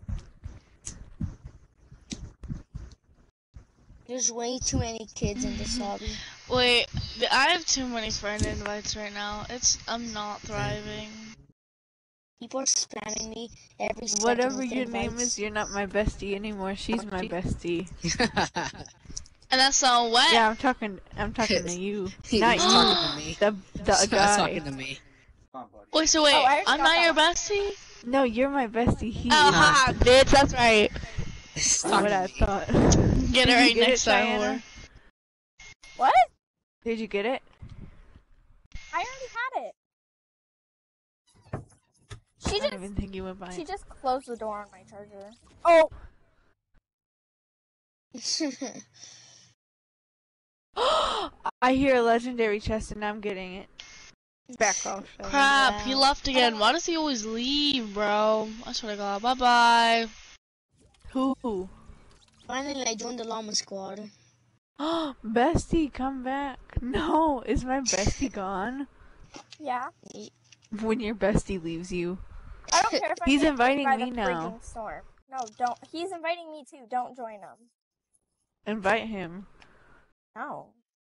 There's way too many kids in this lobby. Wait, I have too many friend invites right now. I'm not thriving. People are spamming me every second. Whatever with your name invites. is, you're not my bestie anymore. She's my bestie. And that's so wet. Yeah, I'm talking to you. He's Not talking to you. me. The He's guy. talking to me. Wait, so wait, Oh, I already I'm got not your that. bestie? No, you're my bestie. He Oh, is. haha, bitch, that's right. He's What talking I to me. thought. Get Did it you right get next it, time. Diana? What? Did you get it? I already had it. She I just don't even think you went by. she just closed the door on my charger. Oh, I hear a legendary chest and I'm getting it. Back off. Shelly. Crap, he left again. Why does he always leave, bro? I swear to God. Bye-bye. Who? Finally, I joined the llama squad. Bestie, come back. No, is my bestie gone? yeah. When your bestie leaves you. I don't care if I He's get inviting by me the now. freaking storm. No, don't. He's inviting me too. Don't join him. Invite him. No.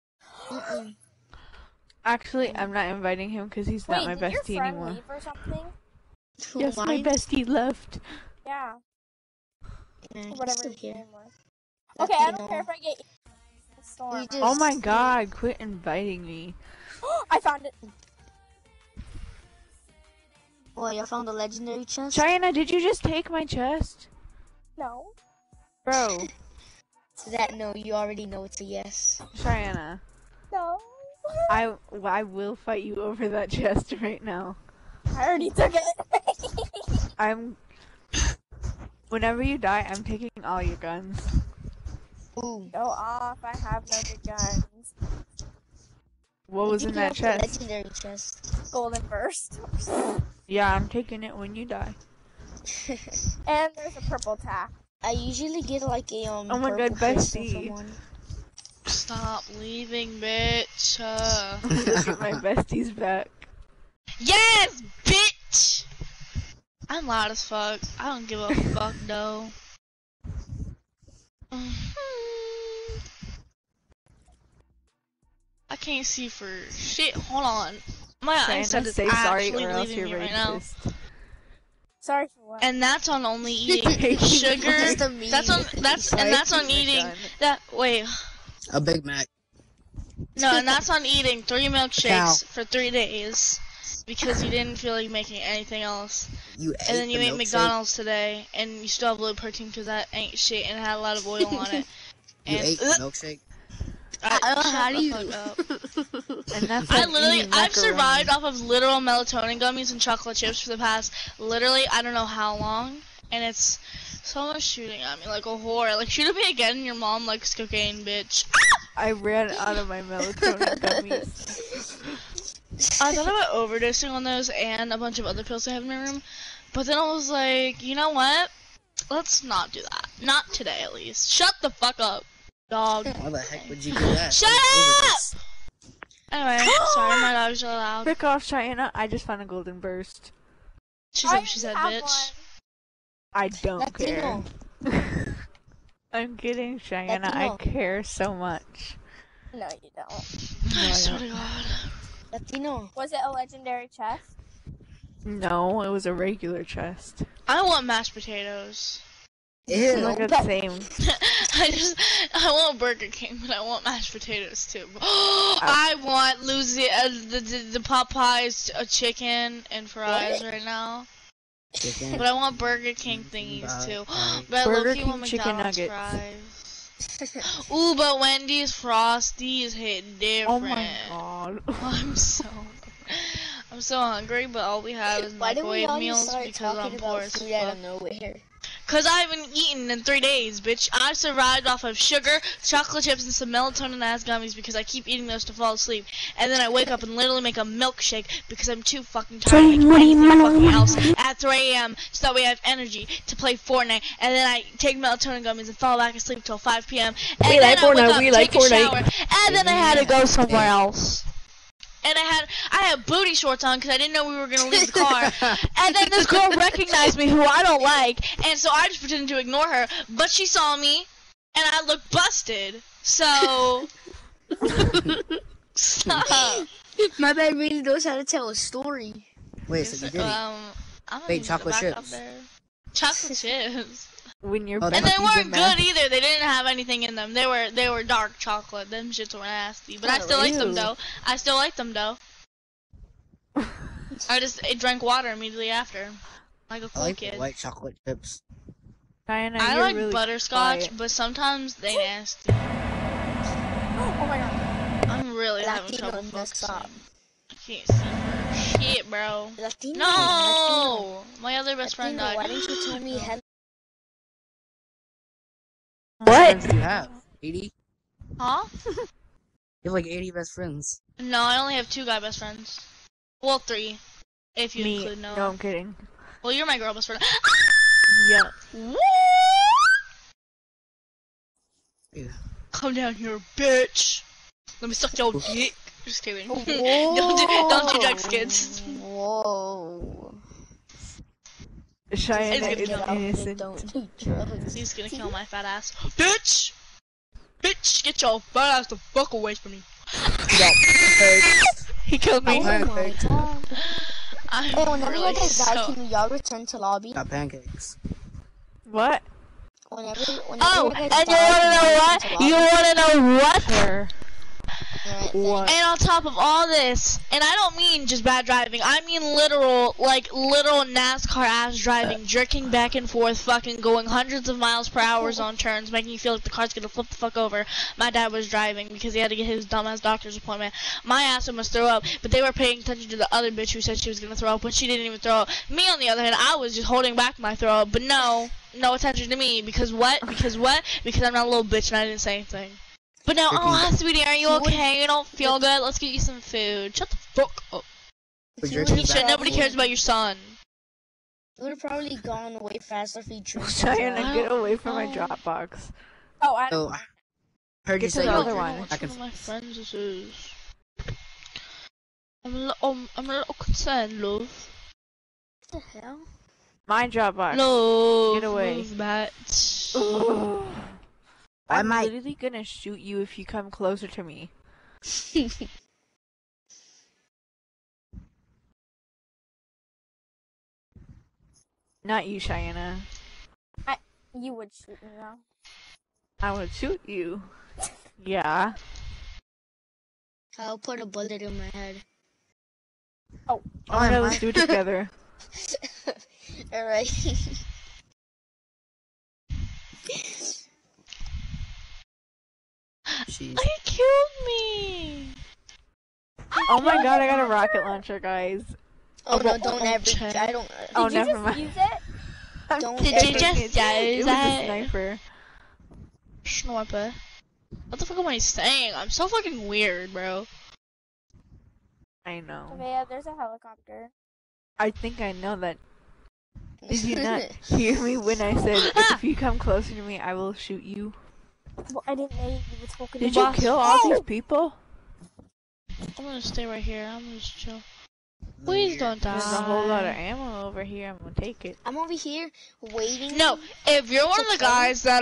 Actually, I'm not inviting him because he's not Wait, my did your bestie friend anymore. leave or something? Yes, my Mine? bestie left. Yeah. He's Whatever still his here. name was. Okay, I don't Latino. care if I get storm. We just- Oh my god, quit inviting me. I found it. Oh, you found the legendary chest? China, did you just take my chest? No. Bro, To that, no, you already know it's a yes. Cheyenne, No. I will fight you over that chest right now. I already took it. Whenever you die, I'm taking all your guns. Ooh. Go off. I have no good guns. What was You in can that have the chest? legendary chest. Golden burst. Yeah, I'm taking it when you die. And there's a purple tack. I usually get like a Oh my purple god, crystal bestie. from one. Stop leaving, bitch. Look at my besties back. Yes, bitch! I'm loud as fuck. I don't give a fuck though. I can't see for shit. Hold on. My eyesight is say sorry actually or else leaving you're me right now. racist. Sorry for what? And that's on only eating sugar. Just a meme. That's on eating that. Wait. A Big Mac. No, and that's on eating 3 Cow. milkshakes for 3 days because you didn't feel like making anything else. You ate And then you the ate milkshake? McDonald's today, and you still have low protein because that ain't shit and it had a lot of oil on it. You And ate the milkshake? How do you? And that's I on literally, eating I've macaroni. survived off of literal melatonin gummies and chocolate chips for the past, literally, I don't know how long, and it's someone's shooting at me like a whore. Like, shoot at me again, and your mom likes cocaine, bitch. I ran out of my melatonin gummies. I thought about overdosing on those and a bunch of other pills I have in my room, but then I was like, you know what? Let's not do that. Not today, at least. Shut the fuck up, dog. Why the heck would you do that? Shut up! Anyway, sorry, my dogs are loud. Frick off, Cheyenne. I just found a golden burst. She's up, she said, have bitch. one. I don't care. Latino. I'm kidding, Cheyenne. I Latino. care so much. No, you don't. I swear to God. Latino. Was it a legendary chest? No, it was a regular chest. I want mashed potatoes. Ew. Look at the same. I want Burger King, but I want mashed potatoes too. I want the Popeyes chicken and fries right now. Chicken. But I want Burger King thingies too. But I Burger low-key King want chicken McDonald's nuggets. fries. Ooh, but Wendy's Frosties hit different. Oh my god. I'm so hungry, but all we have is Why did we microwave all meals just start because talking I'm poor about as food out fuck. of nowhere? Cause I haven't eaten in 3 days, bitch. I survived off of sugar, chocolate chips, and some melatonin ass gummies because I keep eating those to fall asleep. And then I wake up and literally make a milkshake because I'm too fucking tired to make anything fucking else at 3 a.m. so that way I have energy to play Fortnite. And then I take melatonin gummies and fall back asleep till 5 p.m. And We then like I wake Fortnite, up, we like take a Fortnite. shower, and then I had to go somewhere else. And I had booty shorts on because I didn't know we were gonna leave the car. And then this girl recognized me, who I don't like, and so I just pretended to ignore her. But she saw me, and I looked busted. So stop. My bad really knows how to tell a story. Wait, so you did it? I'm gonna Wait, get chocolate back chips. up there. Chocolate chips. When you're Oh, And that's they what you weren't good either. They didn't have anything in them. They were dark chocolate. Them shits were nasty. But I still like them Ew. though. I drank water immediately after, like a I cool like kid. white chocolate chips. Cheyenne, I you're like really butterscotch, quiet. but sometimes they nasty. Oh my god. I'm really having Latino, trouble mess focusing. up. I can't see for shit, bro. Latino. No, my other best friend Latino, died. why didn't you tell me how? How many friends do you have? 80? Huh? You have like 80 best friends. No, I only have 2 guy best friends. Well, 3, if you Me. include Noah. No, I'm kidding. Well, you're my girl best friend. Yeah. Woo! Ew. Come down here, bitch. Let me suck your dick. Just kidding. Whoa. don't do drugs, kids. Whoa. Cheyenne It's is gonna Get off me, innocent. don't do drugs. He's gonna kill my fat ass. Bitch! Bitch, get your fat ass the fuck away from me. He killed me. Oh my god. I'm Hey, whenever really you guys die, so... can y'all return to lobby? Got pancakes. What? Whenever Oh, you guys and you die, wanna can know y'all what? return to You lobby? wanna know what? Sure. Alright, What? And on top of all this, and I don't mean just bad driving, I mean literal NASCAR ass driving, jerking back and forth, fucking going hundreds of miles per hour on turns, making you feel like the car's gonna flip the fuck over. My dad was driving because he had to get his dumbass doctor's appointment. My ass almost threw up, but they were paying attention to the other bitch who said she was gonna throw up when she didn't even throw up. Me, on the other hand, I was just holding back my throw up, but no attention to me, because what? Because I'm not a little bitch and I didn't say anything. But now, oh, sweetie, are you okay? You don't feel good? Let's get you some food. Shut the fuck up. But You you're would've too bad. Nobody cares about your son. would have probably gone way faster if you drank. Cheyenne, get away from my Dropbox. Oh, I So, I heard you Get to say the you other were one. back One and of my friends this is. I'm a little concerned, love. What the hell? My Dropbox. No. Get away. Move that. I'm might. literally gonna shoot you if you come closer to me. Not you, Cheyenne. You would shoot me though. I would shoot you. Yeah. I'll put a bullet in my head. Oh my God, let's do it together. Alright. She's. Oh, you killed me. Oh my God, I got a rocket launcher, guys. Oh no, don't oh, ever. check. I don't. Oh, Did you never just mind. use it? Don't Did ever. you just use It was a that? sniper. Sniper. What the fuck am I saying? I'm so fucking weird, bro. I know. Nevaeh, there's a helicopter. I think I know that. Did you not hear me when I said, if you come closer to me, I will shoot you? Well, I didn't know you were talking Did you about. kill all these people? I'm gonna stay right here. I'm gonna just chill. Please don't die. There's a whole lot of ammo over here. I'm gonna take it. I'm over here waiting. No, if you're one of the guys that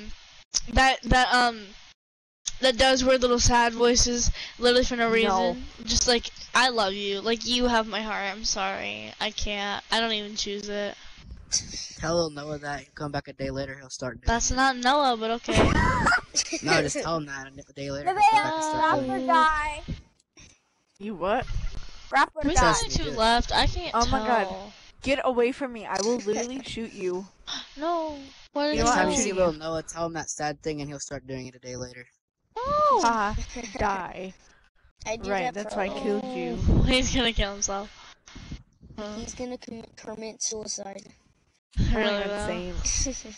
that does weird little sad voices literally for no reason, just like, I love you. Like, you have my heart. I'm sorry. I can't. I don't even choose it. Tell little Noah that he'll come back a day later, he'll start doing That's it. not Noah, but okay. No, just tell him that a day later. He'll Nevaeh, come back and start grab doing or it. die. You what? Grab or We die. got two left. I can't Oh tell. my God. Get away from me. I will literally shoot you. No. What is You know Next what? time I'm you see shooting little you. Noah, tell him that sad thing and he'll start doing it a day later. No. Ah, die. I do Right, that that's for why I all- killed you. He's gonna kill himself. He's gonna commit suicide. Oh my Really, God, though. same.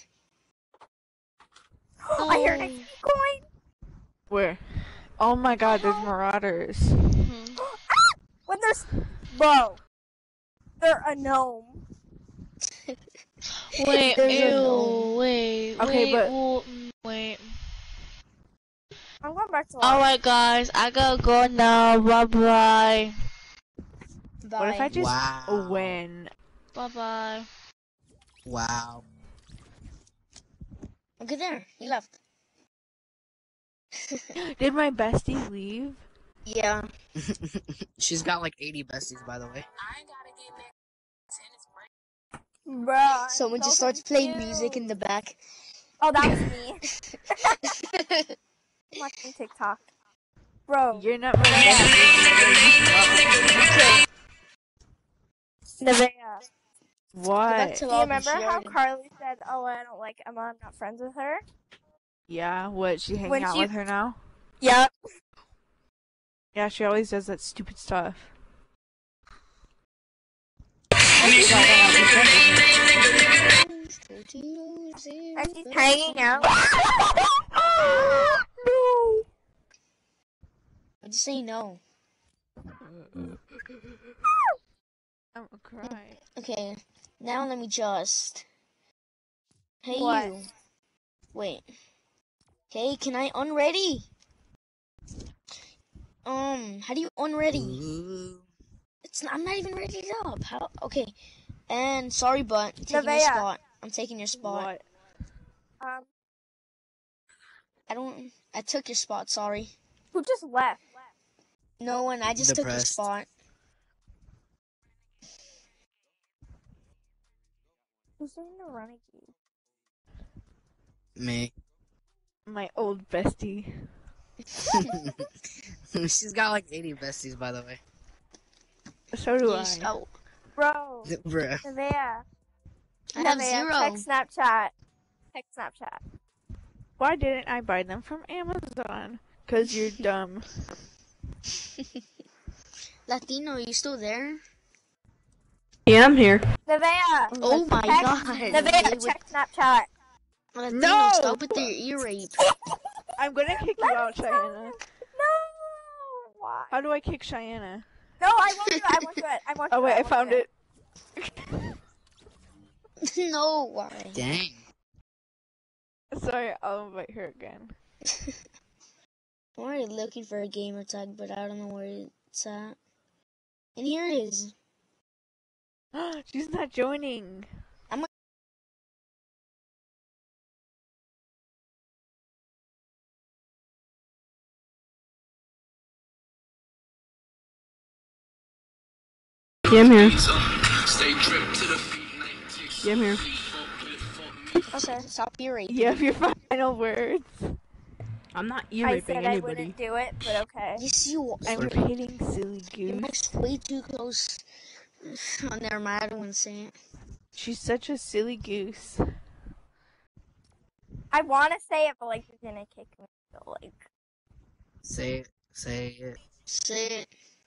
I hear an XP coin. Where? Oh my God, there's marauders. Mhm. When there's, bro, they're a gnome. Wait, There's a ew, no. wait, Okay, wait, but- well, wait. I'm going back to life. Alright, guys, I gotta go now. Bye bye. Bye. What if I just Wow. win? Bye bye. Wow. Okay, there. He left. Did my bestie leave? Yeah. She's got like 80 besties, by the way. Bruh. I'm Someone so just starts playing confused. music in the back. Oh, that was me. I'm watching TikTok. Bro, You're not my bestie. Nevaeh. Go back What? to Do you lobby, remember she how already- Carly said, "Oh, I don't like Emma. I'm not friends with her." Yeah, what? She hanging When out she- with her now? Yep. Yeah, she always does that stupid stuff. And she's hanging out. No! I just say no. I'm gonna cry. Okay, now let me just. Hey What? you. Wait. Okay, can I unready? How do you unready? Ooh. I'm not even ready up. How? Okay. And sorry, but I'm taking your Nevaeh. spot. I'm taking your spot. What? I took your spot. Sorry. Who just left? No one. I just took your Depressed. spot. Who's doing the renegade? Me. My old bestie. She's got like 80 besties, by the way. So do I. Oh, Bro, Bruh. Nevaeh. I have Nevaeh, 0. Check Snapchat. Check Snapchat. Why didn't I buy them from Amazon? 'Cause you're dumb. Latino, are you still there? Yeah, I'm here. Nevaeh. Oh my Check- god. Nevaeh, check Snapchat. Latino, No! stop with your ear rape. I'm gonna kick you out, Cheyenne. No. Why? How do I kick Cheyenne? No, I won't do it. I won't do it. I won't. Oh do wait, it. I won't found do it. No, why? Dang. Sorry, I'll invite her again. I'm already looking for a gamer tag, but I don't know where it's at. And here it is. She's not joining. Yeah, I'm here. Yeah, Yeah, I'm here. Okay. Stop your raping. You have your final words. I'm not ear I raping said I anybody. wouldn't do it, but okay. Yes, you are. I'm kidding, silly Your goose. mic's way too close. Oh, never mind. I don't want to say it. She's such a silly goose. I want to say it, but like you're gonna kick me. So like. Say it. Say it. Say it.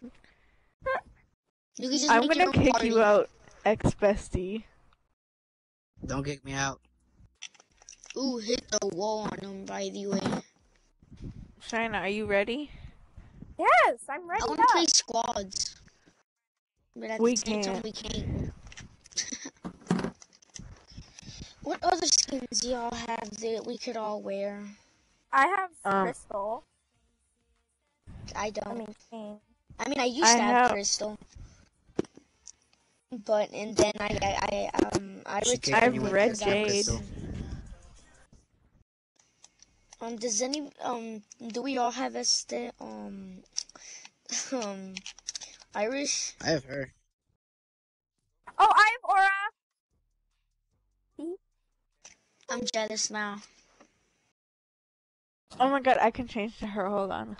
You can just I'm make your gonna own kick party. you out, ex-bestie. Don't kick me out. Ooh, hit the wall on him, by the way. Shina, are you ready? Yes, I'm ready I want up. to play squads. But at We the same time, can't. we can't. What other skins do y'all have that we could all wear? I have Um, Crystal. I don't. I mean, Kane. I used to have have- Crystal. But, and then I She retired. kicked I have anyone Red that's not Jade. Crystal. Does any, do we all have Irish? I have her. Oh, I have Aura. I'm jealous now. Oh my god, I can change to her. Hold on.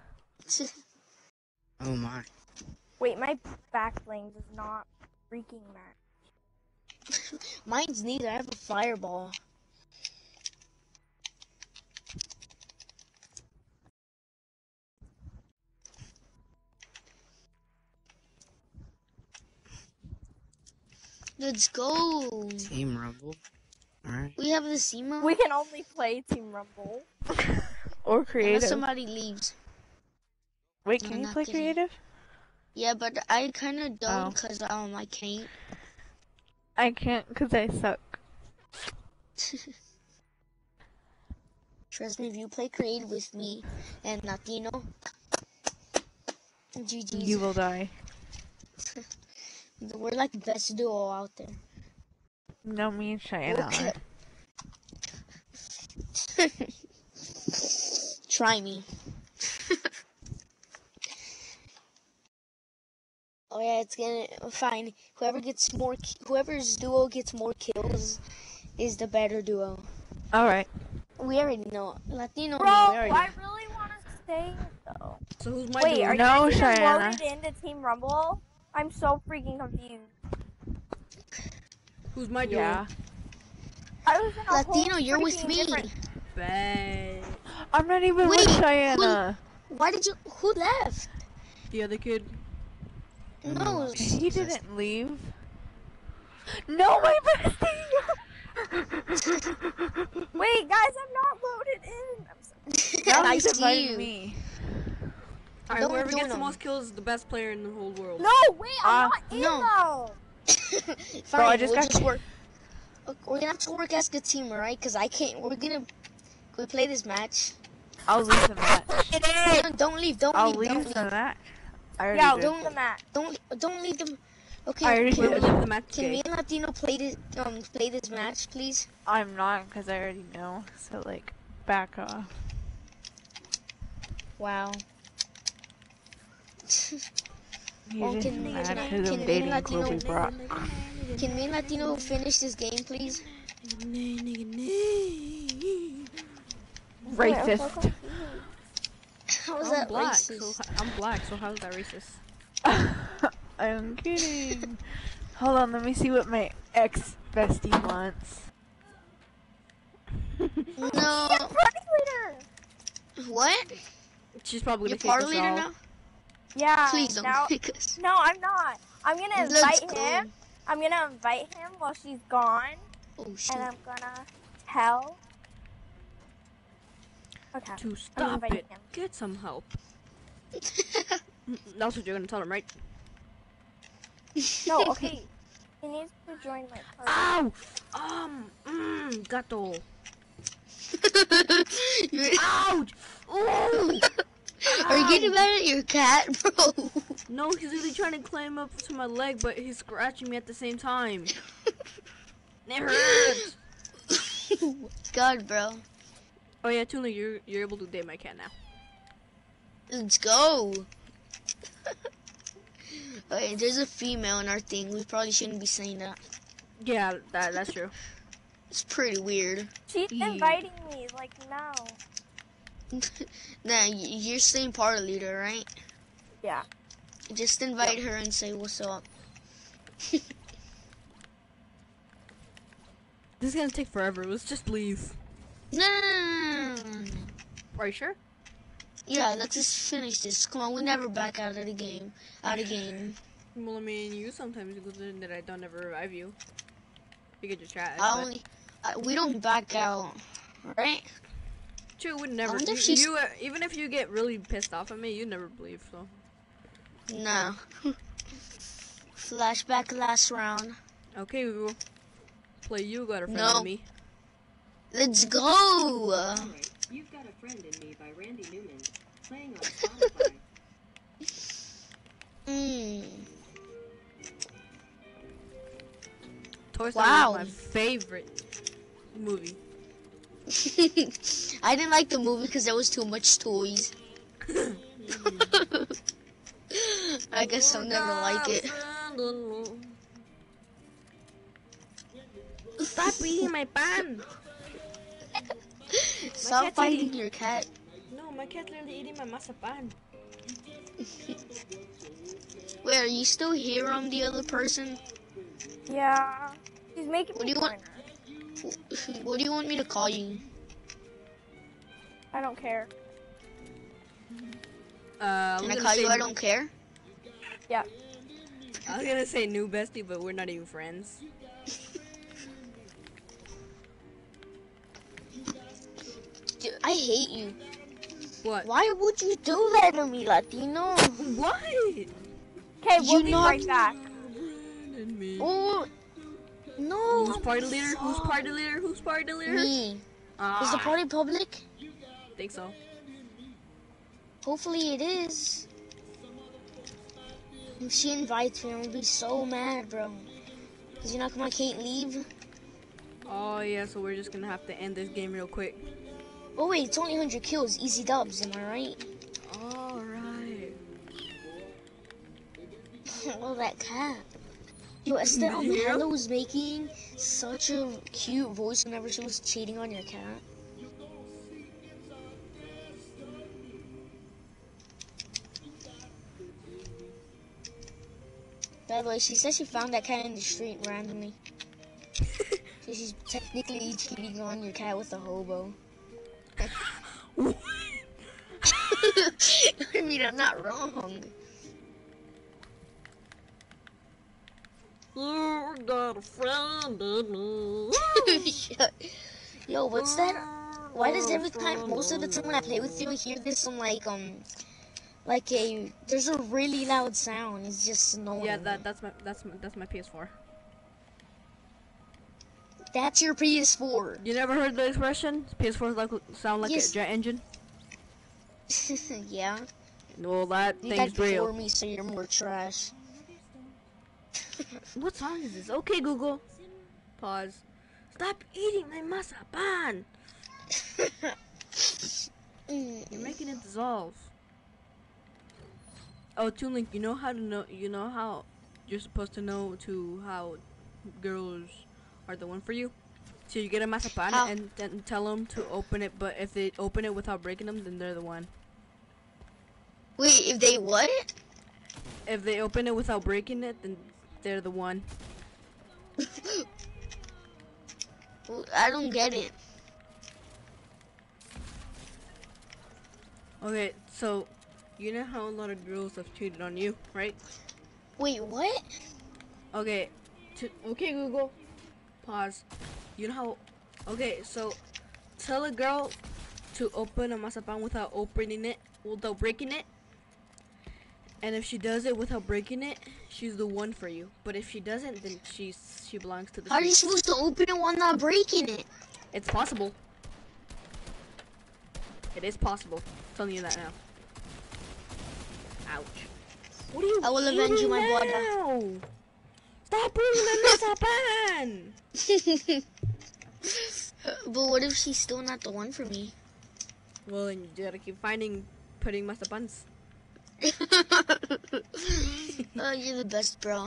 Oh my. Wait, my back bling does not freaking match. Mine's neither. I have a fireball. Let's go. Team Rumble. Alright. We have the SEMA. We can only play Team Rumble. Or Unless creative. somebody leaves. Wait, I'm can you not play kidding. creative? Yeah, but I kind of don't Oh. because I can't. I can't because I suck. Trust me, if you play creative with me and Latino, GG's. You will die. We're like the best duo out there. No, me and Cheyenne Okay. are. Try me. Oh yeah, it's gonna fine. Whoever's duo gets more kills is the better duo. Alright. We already know. Latino, Bro, we I already. really want to stay though. So who's my Wait, duo? are you No, guys even Cheyenne. loaded into Team Rumble? I'm so freaking confused. Who's my duo? Yeah. I was in a Latino, whole you're with freaking me. different- Bad. I'm not even Wait, with Cheyenne. Why did you? Who left? The other kid. No. He didn't leave. No, my bestie! Wait, guys, I'm not loaded in. I'm sorry. Now I he's see invited you. me. Alright, Don't whoever do gets the them. most kills is the best player in the whole world. No, wait, I'm not in no. though. Fine, Bro, I just we'll got just work. We're gonna have to work as a team, alright? Because I can't. Can we play this match? I'll leave the match. No, don't leave. Don't I'll leave. Don't leave leave. the match. I already Yeah, did. don't the match. Don't leave them. Okay. I already Can, did. we, Leave the match can me gay. and Latino play this match, please? I'm not because I already know. So like, back off. Wow. You Oh, just can me mad and- because can I'm me dating and Kobe Latino- Brock. Can me and Latino finish this game, please? Racist. How is I'm that black, racist? so I'm black, so how's that racist? I'm kidding. Hold on, let me see what my ex-bestie wants. No. Party leader. What? She's probably You're gonna kick party us leader all. now? Yeah. Please don't now, pick us. No, I'm not. I'm gonna Let's invite go. him. I'm gonna invite him while she's gone, Oh shit. and I'm gonna tell. Okay. To I'm stop inviting it, him. get some help. That's what you're gonna tell him, right? No, okay. He needs to join my party. Ow! Gato. You're- Ouch! Ooh! Are you getting mad at your cat, bro? No, he's literally trying to climb up to my leg, but he's scratching me at the same time. It hurts! God, bro. Oh yeah, Tula, you're able to date my cat now. Let's go. Okay, there's a female in our thing. We probably shouldn't be saying that. Yeah, that's true. It's pretty weird. She's inviting me, like, now. Nah, you're staying party leader, right? Yeah. Just invite her and say what's up. This is gonna take forever. Let's just leave. No. Are you sure? Yeah, let's just finish this. Come on, we never back out of the game. Well, I mean, you sometimes go in that I don't ever revive you. You get your chat. We don't back out, right? True, would never. You even if you get really pissed off at me, you never believe. So. No. Flashback last round. Okay, we will play. You got a friend in me. Let's go. You've Got a Friend in Me by Randy Newman, playing on Spotify. Toy Story is my favorite movie. I didn't like the movie because there was too much toys. I guess I'll never like it. Stop eating my pan! Stop fighting your cat. No, my cat's literally eating my masapan. Wait, are you still here on the other person? Yeah. He's making me What do you want me to call you? I don't care. Can I call you I don't care? Yeah. I was gonna say new bestie, but we're not even friends. Dude, I hate you. What? Why would you do that to me, Latino? What? Okay, we'll be right back. Oh, no. Who's party leader? Who's party leader? Who's party leader? Me. Is the party public? I think so. Hopefully it is. If she invites me, I'm gonna be so mad, bro. Cause you know how I can't leave? Oh yeah, so we're just gonna have to end this game real quick. Oh wait, it's only 100 kills, easy dubs, am I right? Alright. Oh, that cat. Yo, Estelle Hello was making such a cute voice whenever she was cheating on your cat. By the way, she said she found that cat in the street randomly. So she's technically cheating on your cat with a hobo. I mean, I'm not wrong. You got a friend in me. Yo, what's that? Why does every time, most of the time when I play with you, I hear this on there's a really loud sound. It's just annoying. Yeah, that's my PS4. That's your PS4. You never heard the expression? PS4 sound like a jet engine? Yeah. No, that you thing's real. For me, so you're more trash. What song is this? Okay, Google. Pause. Stop eating my masapan. You're making it dissolve. Oh, Toon Link, you know how you're supposed to know how girls are the one for you? So you get a masapan and then tell them to open it, but if they open it without breaking them, then they're the one. Wait, if they what? If they open it without breaking it, then they're the one. I don't get it. Okay, so you know how a lot of girls have cheated on you, right? Wait, what? Okay, okay, Google. Pause. You know how? Okay, so tell a girl to open a masapan without breaking it. And if she does it without breaking it, she's the one for you. But if she doesn't, then she belongs to the. How are you supposed to open it while not breaking it? It's possible. It is possible. I'm telling you that now. Ouch. What are you? I will avenge you, my brother. Stop putting the masapan! But what if she's still not the one for me? Well, then you gotta keep putting masapans. you're the best, bro.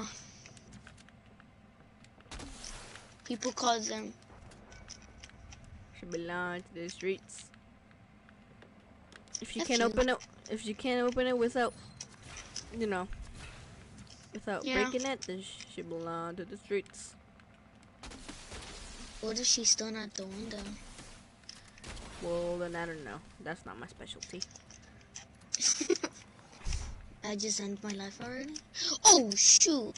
People call them. She belong to the streets. If she That's can't true. open it without, you know, without Yeah. breaking it, then she belong to the streets. What if she's still not the window? Well, then I don't know. That's not my specialty. I just ended my life already. Oh shoot!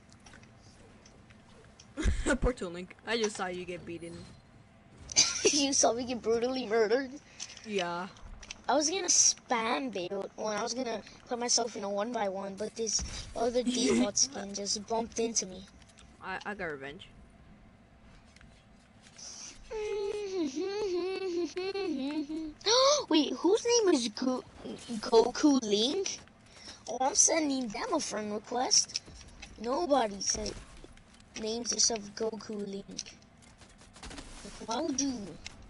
Poor Toon Link. I just saw you get beaten. You saw me get brutally murdered. Yeah. I was gonna spam build when I was gonna put myself in a 1x1, but this other default skin just bumped into me. I got revenge. Wait, whose name is Goku Link? Oh, I'm sending them a friend request. Nobody said names yourself Goku Link. Like, why would you?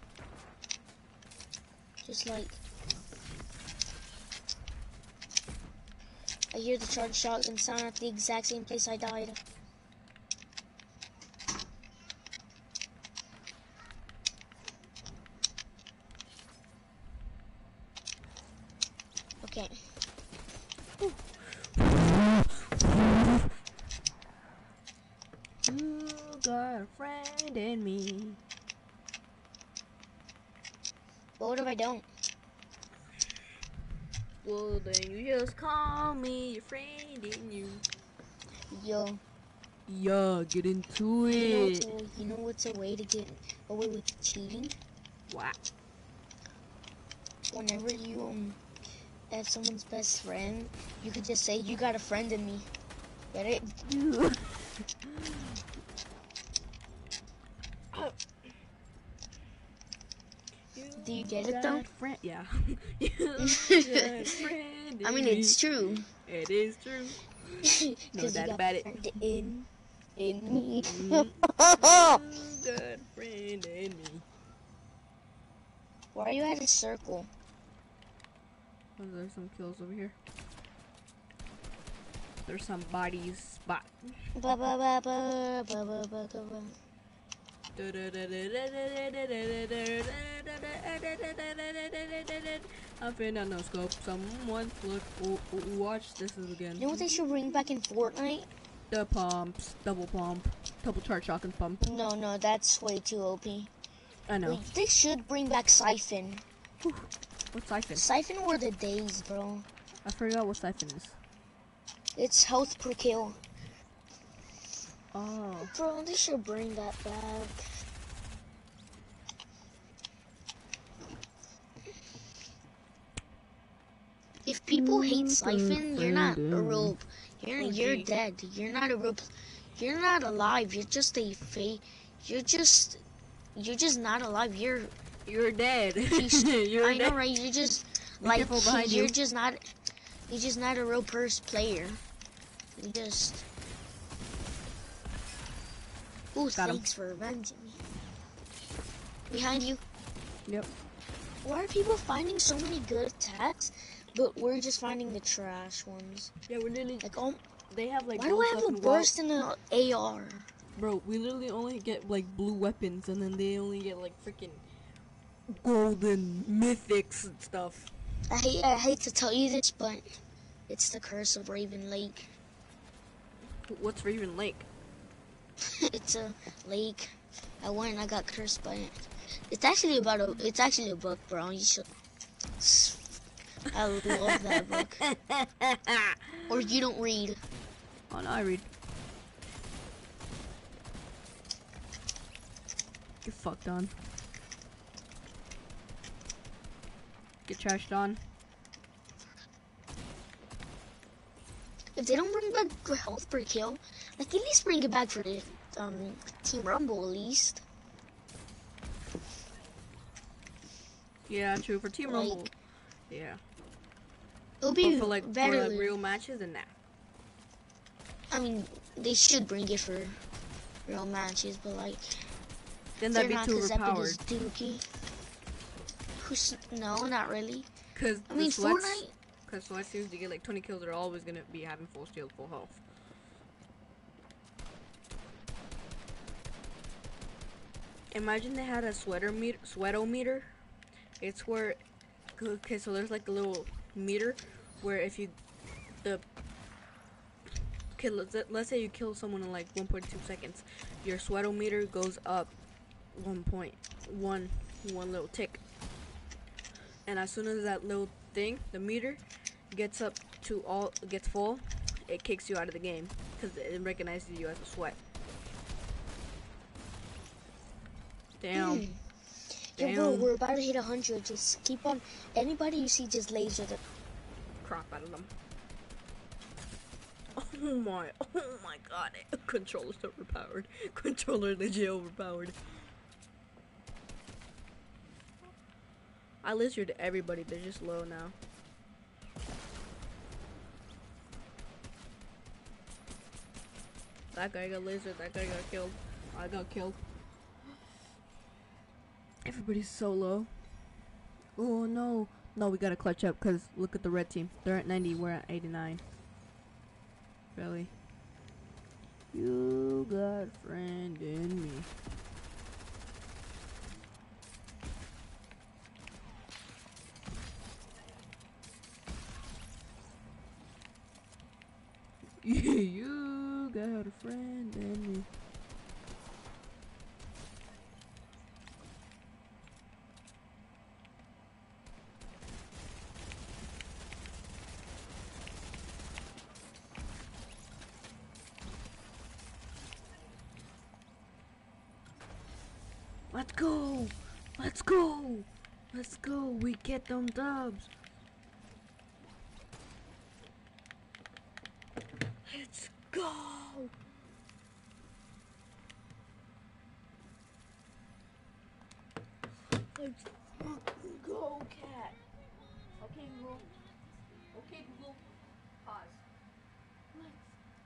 Just like, I hear the charge shotgun sound at the exact same place I died. Okay. You got a friend in me. But what if I don't? Well, then you just call me your friend in you. Yo, Yeah, get into it. you know what's a way to get away with cheating? What? Whenever you have someone's best friend, you could just say, you got a friend in me. Get it? Do you get it though? Friend, yeah. I mean, it's true. It is true. No Because doubt you got about a it. friend in me. You got a friend in me. Why are you at a circle? Oh, there's some kills over here. There's some bodies spot. Ba ba ba ba ba ba ba ba. I'm finna no scope. Someone look. Watch this is again. You know what they should bring back in Fortnite? The pumps, double pump, double charge shotgun pump. No, that's way too OP. I know. Wait, they should bring back Siphon. What's siphon? Siphon were the days, bro. I forgot what siphon is. It's health per kill. Oh. Bro, they should bring that back. If people hate Siphon, you're not a real. You're dead. You're not a real. You're not alive. You're just a fake. You're just not alive. You're dead. You're I know, right? You're just like careful behind you're you. just not. You're just not a real player. You just. Ooh, Got him. thanks for avenging me. Behind you. Yep. Why are people finding so many good attacks, but we're just finding the trash ones? Yeah, we're literally Like, oh, they have like. why do I have a burst in an AR? Bro, we literally only get like blue weapons, and then they only get like freaking golden mythics and stuff. I hate to tell you this, but it's the curse of Raven Lake. What's Raven Lake? It's a lake. I went and I got cursed by it. It's actually about a. It's actually a book, bro. You should. I love that book. Or you don't read. Oh no, I read. Get fucked on. Get trashed on. If they don't bring back health per kill, like at least bring it back for the Team Rumble at least. Yeah, true for Team Like, Rumble. Yeah. It'll be But for like better. real matches and that. I mean, they should bring it for real matches, but like Then they're that'd be not too because Epic overpowered. is Dookie. No, not really. Cause I mean, the sweats, Fortnite. Because sweat teams, you get like 20 kills, they're always gonna be having full shield, full health. Imagine they had a sweatometer. It's where, okay, so there's like a little meter where if you, okay, let's say you kill someone in like 1.2 seconds, your sweatometer goes up 1.1, one little tick. And as soon as that little thing, the meter, gets up to gets full, it kicks you out of the game because it recognizes you as a sweat. Damn. Yo, bro, we're about to hit 100. Just keep on. Anybody you see, just laser the crap out of them. Oh my god. Controller's overpowered. Controller legit overpowered. I lasered everybody, they're just low now. That guy got lasered, that guy got killed. I got killed. Everybody's so low. Oh no. No, we gotta clutch up because look at the red team. They're at 90, we're at 89. Really? You got a friend in me. You got a friend in me. Let's go! Let's go! Let's go! We get them dubs! Let's go! Let's fucking go, cat! Okay, Google. Okay, Google. Pause. Let's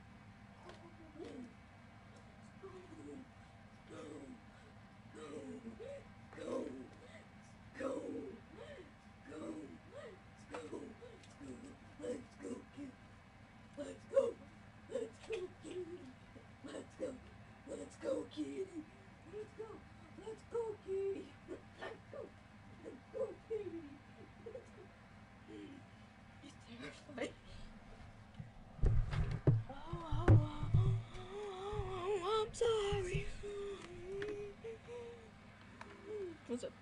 I'm sorry. What's up?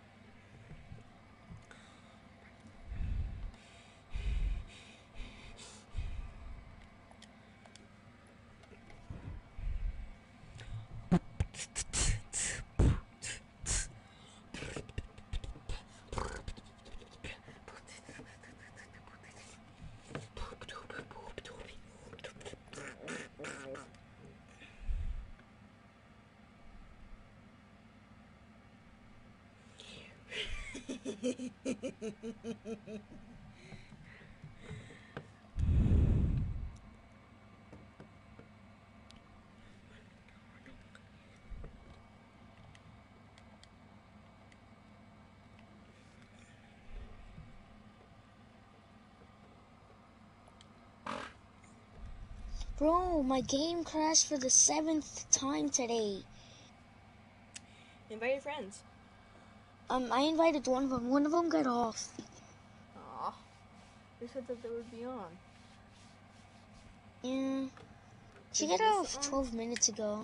Bro, my game crashed for the 7th time today. Invite your friends. I invited one of them. One of them got off. Aw. They said that they would be on. Yeah. She Is got Alyssa off on? 12 minutes ago.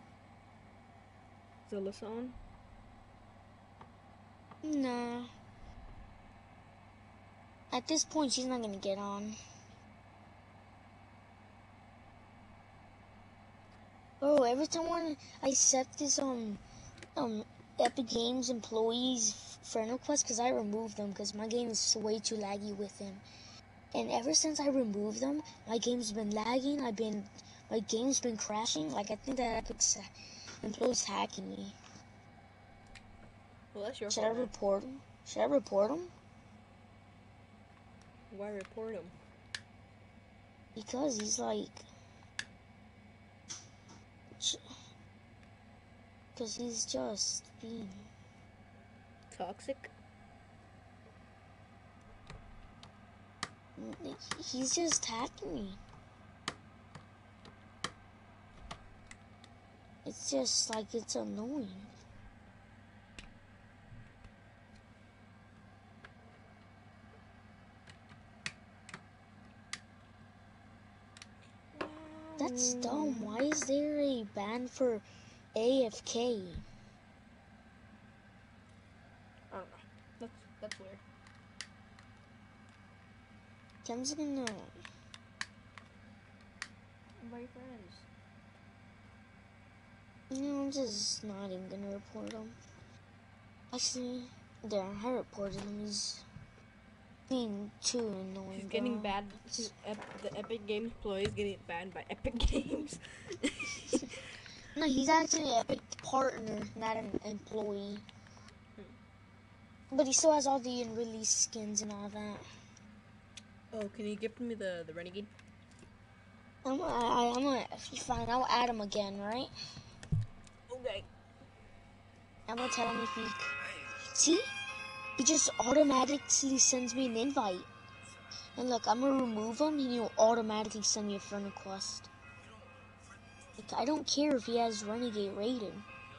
Is Alyssa on? Nah. At this point, she's not gonna get on. Bro, every time I set this Epic Games employees friend request, because I removed them because my game is way too laggy with him. And ever since I removed them, my game's been lagging. My game's been crashing. Like, I think that Epic's employee's hacking me. Well, that's your Should I fault, man. report him? Should I report him? Why report him? Because he's like... Because he's just being... Toxic? He's just attacking me. It's just like it's annoying. That's dumb. Why is there a ban for AFK? I don't know. That's weird. I'm just gonna Invite friends. no, I'm just not even gonna report him. Actually, there, I reported him. He's being too annoying. He's getting bro. banned. The Epic Games employee is getting banned by Epic Games. No, he's actually an Epic partner, not an employee. But he still has all the unreleased skins and all that. Oh, can you gift me the Renegade? I'm gonna fine. I'll add him again, right? Okay. I'm gonna tell him if he see. He just automatically sends me an invite. And look, I'm gonna remove him, and he'll automatically send me a friend request. Like, I don't care if he has Renegade rated.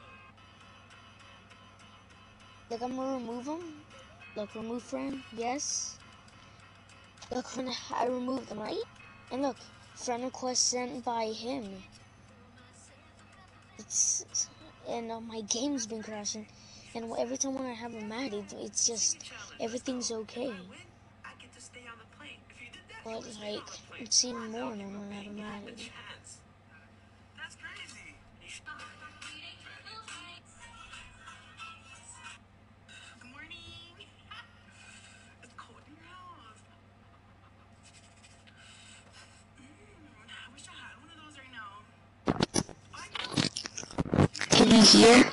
Look, I'm gonna remove him. Look, remove friend. Yes. Look, when I removed them, right? And look, friend request sent by him. And my game's been crashing. And every time when I have him added, it's just, everything's okay. But like, it's even more when I have him added. That's crazy. Good morning. It's cold in your house. I wish I had one of those right now. Can you hear?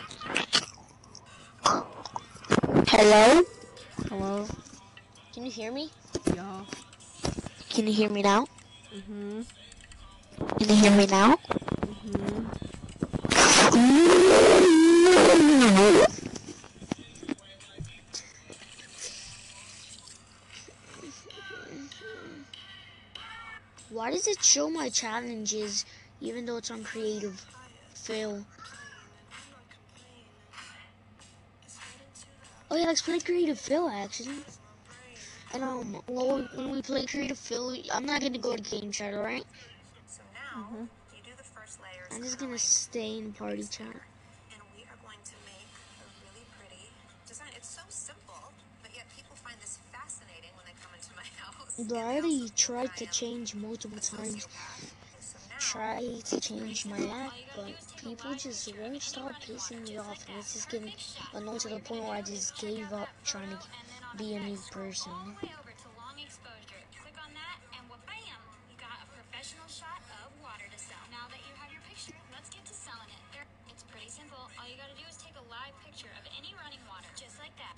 Hello? Hello? Can you hear me? Yeah. Can you hear me now? Mm-hmm. Can you hear me now? Mm-hmm. Why does it show my challenges even though it's on creative? Fail. Oh yeah, let's play creative fill actually. And when we play creative fill, I'm not gonna go to game chat, alright? So now, you do the first layers. I'm just gonna stay in party chat. And we are going to make a really pretty design. It's so simple, but yet people find this fascinating when they come into my house. But I already tried to change multiple times. Try to change my app, but people just won't stop pissing me off, and it's just getting annoying to the point where I just gave up trying to be a new person. All the way over to long exposure. Click on that, and wha-bam! You got a professional shot of water to sell. Now that you have your picture, let's get to selling it. It's pretty simple. All you gotta do is take a live picture of any running water, just like that.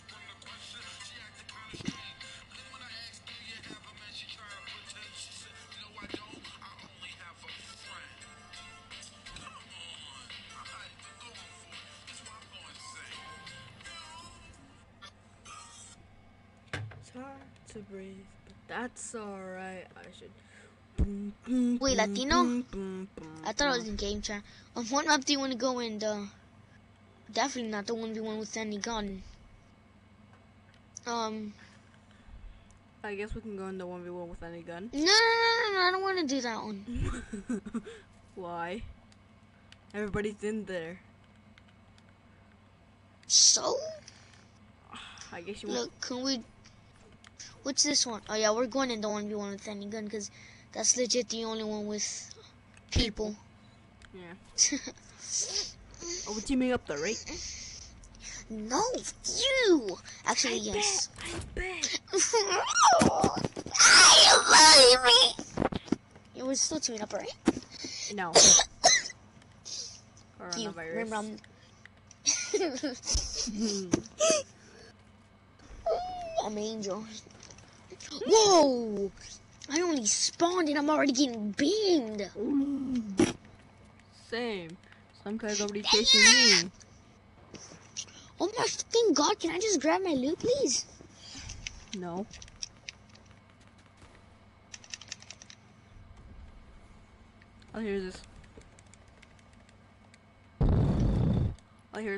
It's hard to breathe, but that's alright. I should. Wait, Latino? I thought it was in game chat. What map do you want to go in? Definitely not the 1v1 with any gun. I guess we can go in the 1v1 with any gun. No, I don't want to do that one. Why? Everybody's in there. So? I guess you Look, can we... What's this one? Oh yeah, we're going in the 1v1 with any gun, because that's legit the only one with people. Yeah. Are we teaming up though, right? No, you! Actually, yes. I bet. I believe me! Yeah, we're still teaming up, right? No. You, remember, I'm Angel. Whoa! I only spawned and I'm already getting beamed. Same. Some guy's already chasing me. Oh my fucking god, can I just grab my loot, please? No. All I hear is this. All I hear is...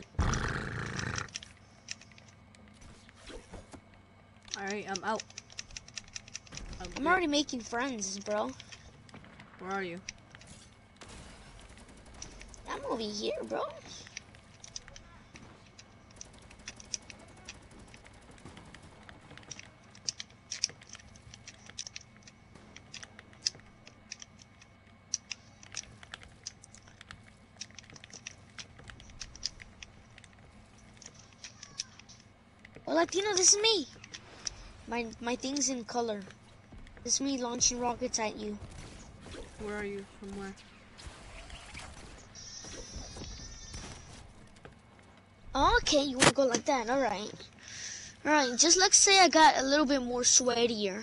Alright, I'm out. I'm already making friends, bro. Where are you? I'm over here, bro. Oh, Latino, this is me. My thing's in color. This is me launching rockets at you. Where are you? From where? Oh, okay, you wanna go like that? All right. All right. Just let's say I got a little bit more sweatier.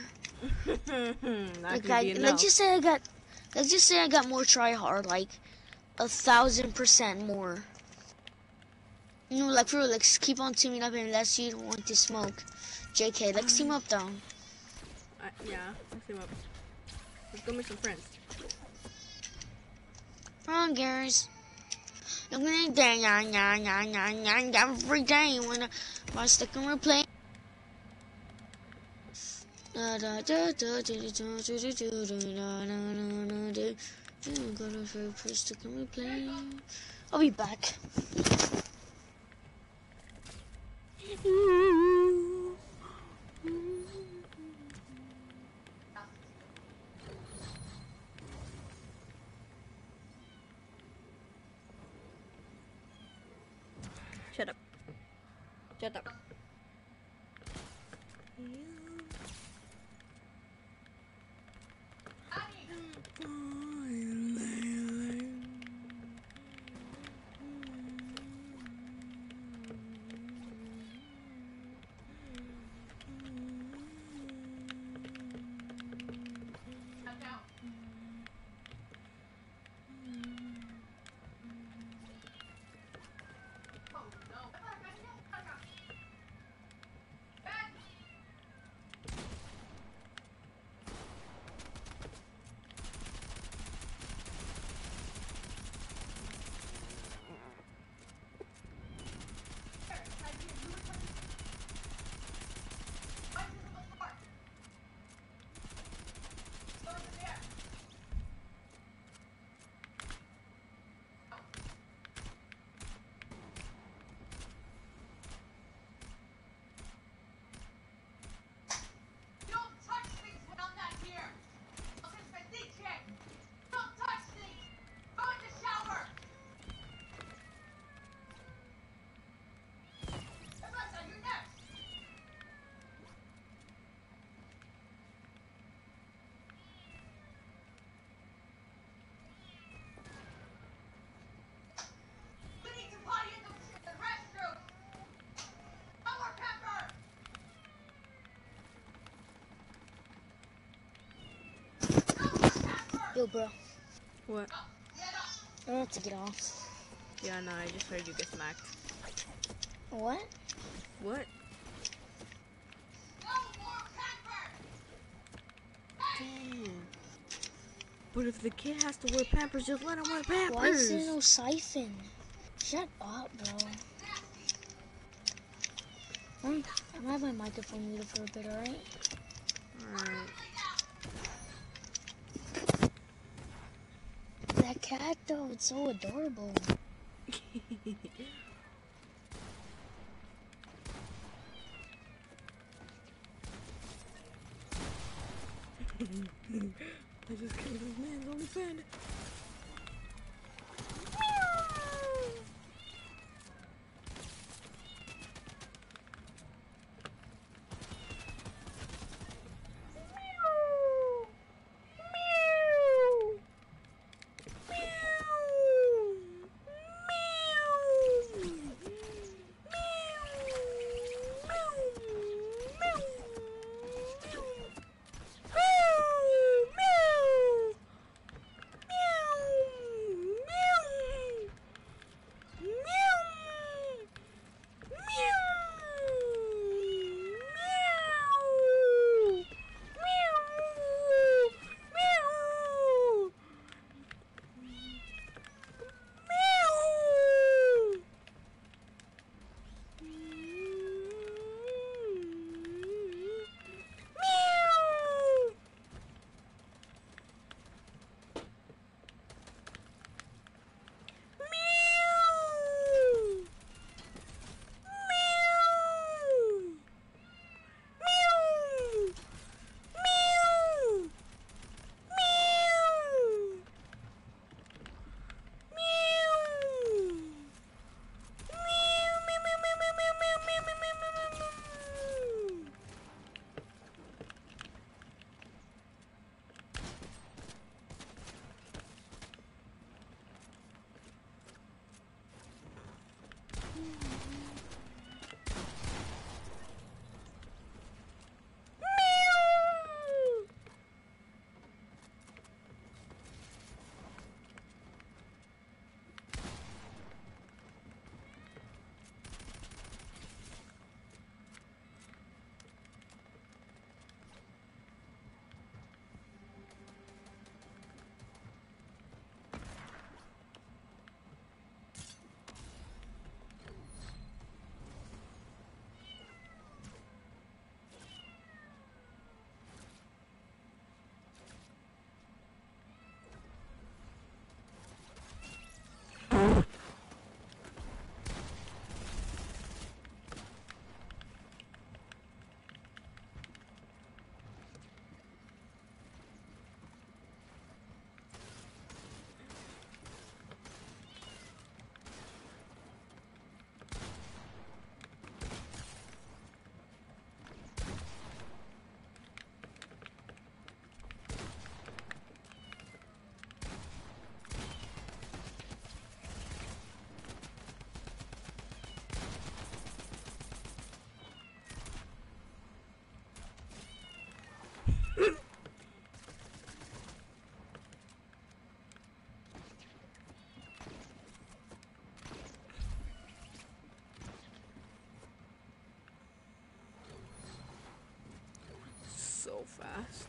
Let's just say I got more try hard, like 1,000% more. You know, like for real, let's keep on teaming up unless you don't want to smoke. JK, let's team up though. Yeah, let's team up. Let's go make some friends. Come on, girls. Look at that, every day when I stick and replay. I'll be back. Shut up. Shut up. Yo, bro. What? I don't have to get off. Yeah, no, I just heard you get smacked. What? What? Damn. But if the kid has to wear Pampers, just let him wear Pampers. Why is there no siphon? Shut up, bro. I'm gonna have my microphone muted for a bit, alright? Alright. That cat, though, it's so adorable. I just killed this man's only friend. fast.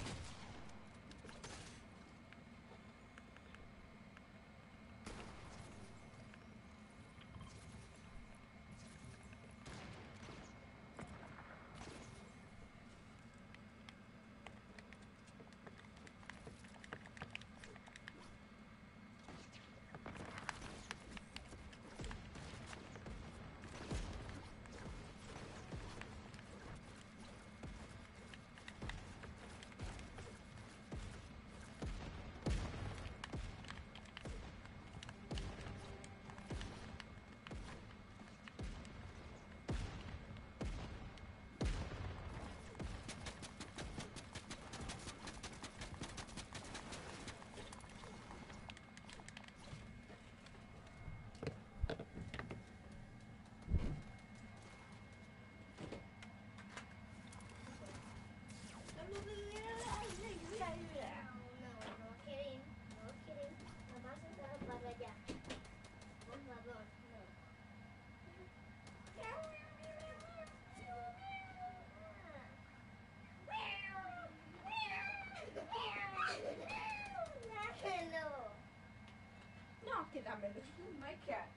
No, quédamelo. My cat.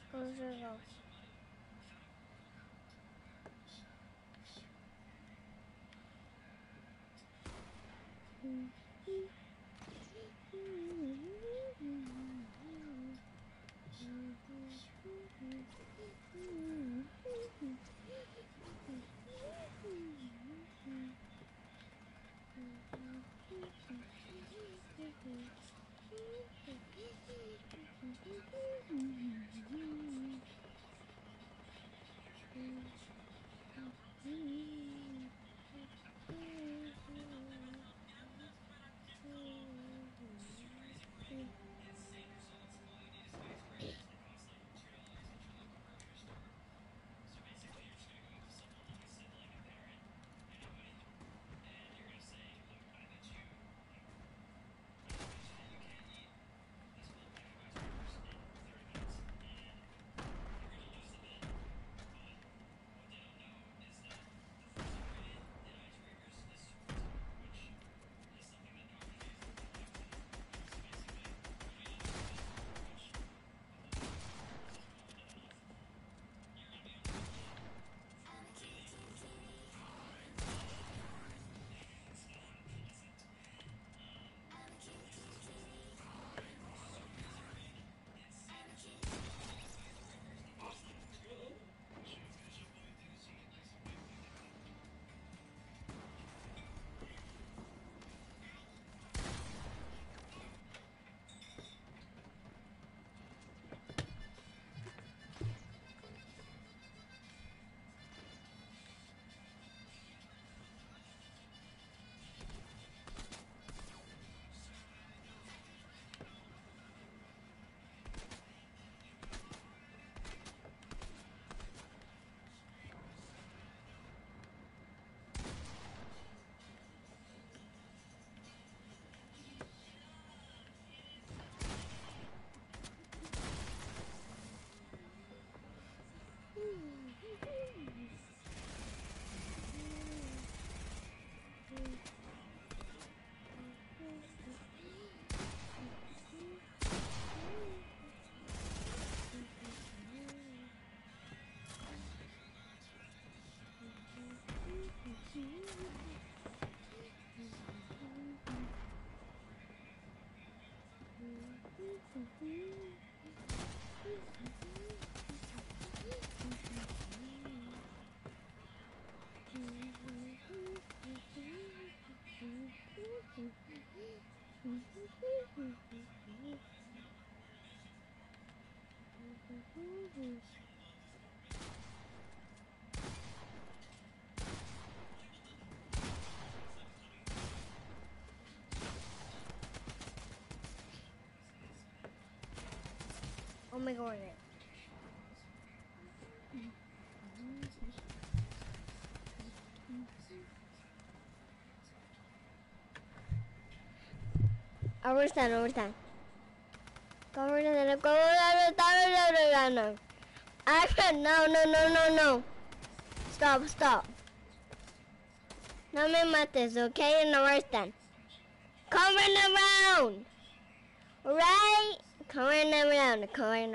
Go, go. Oh my god. Overstand, overstand. Go overstand, go overstand. Action, no. Stop. No me mates, okay? No overstand. Come around. Right? Come around.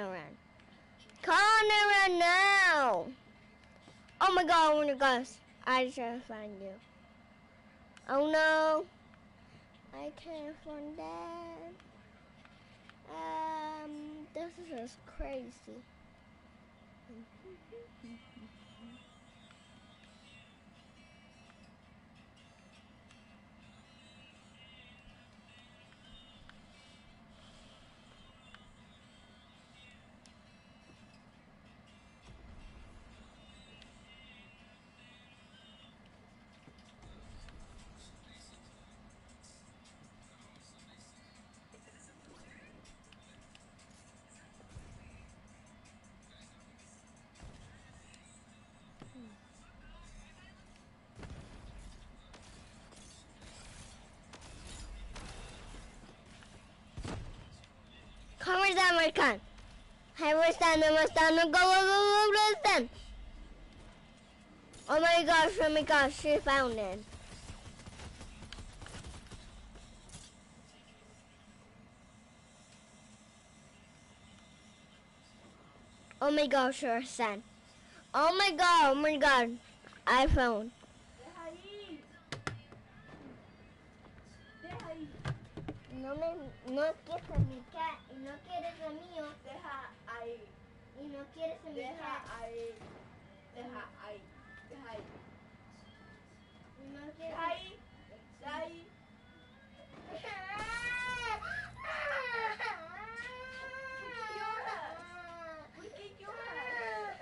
Come around now. Oh my gosh. I shall find you. Oh no. I can't find that. This is just crazy. Come down, American. I stand, go, stand. Oh my gosh, she found it. Oh my gosh, your son. Oh my god. iPhone. Deja ahí. Deja ahí. No quieres mi cat y no quieres el mío. Deja ahí. Y no quieres mi Deja cat. ahí. Deja ahí. Deja ahí. Y no quieres Deja ahí. Deja ahí. ¿Por qué lloras?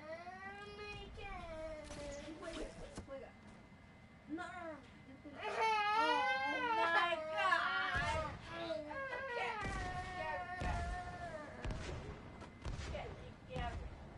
Juega. No. Oh my god. Get.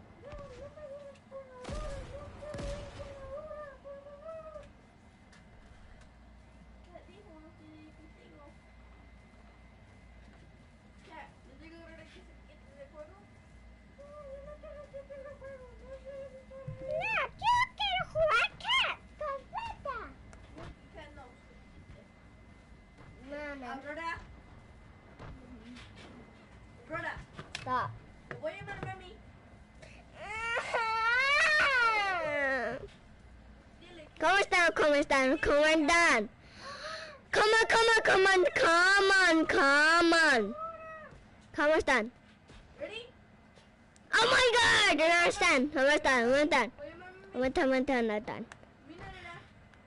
Yo quiero jugar cat. Completa. Mama. Aurora. Stop. Te voy a llamar a mami. ¿Cómo están? ¿Cómo están? ¿Cómo están? Ready? Oh my god! ¿Dónde están? ¿Cómo están? Mira, nena.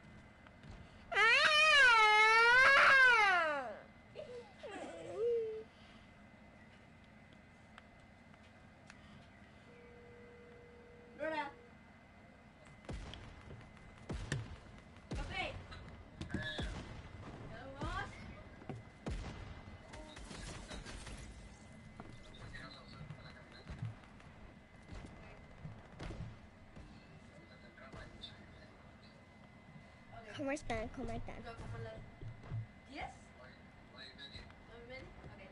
Aurora. Okay. Vamos. ¿Cómo están? Como las 10. 9:30. Okay.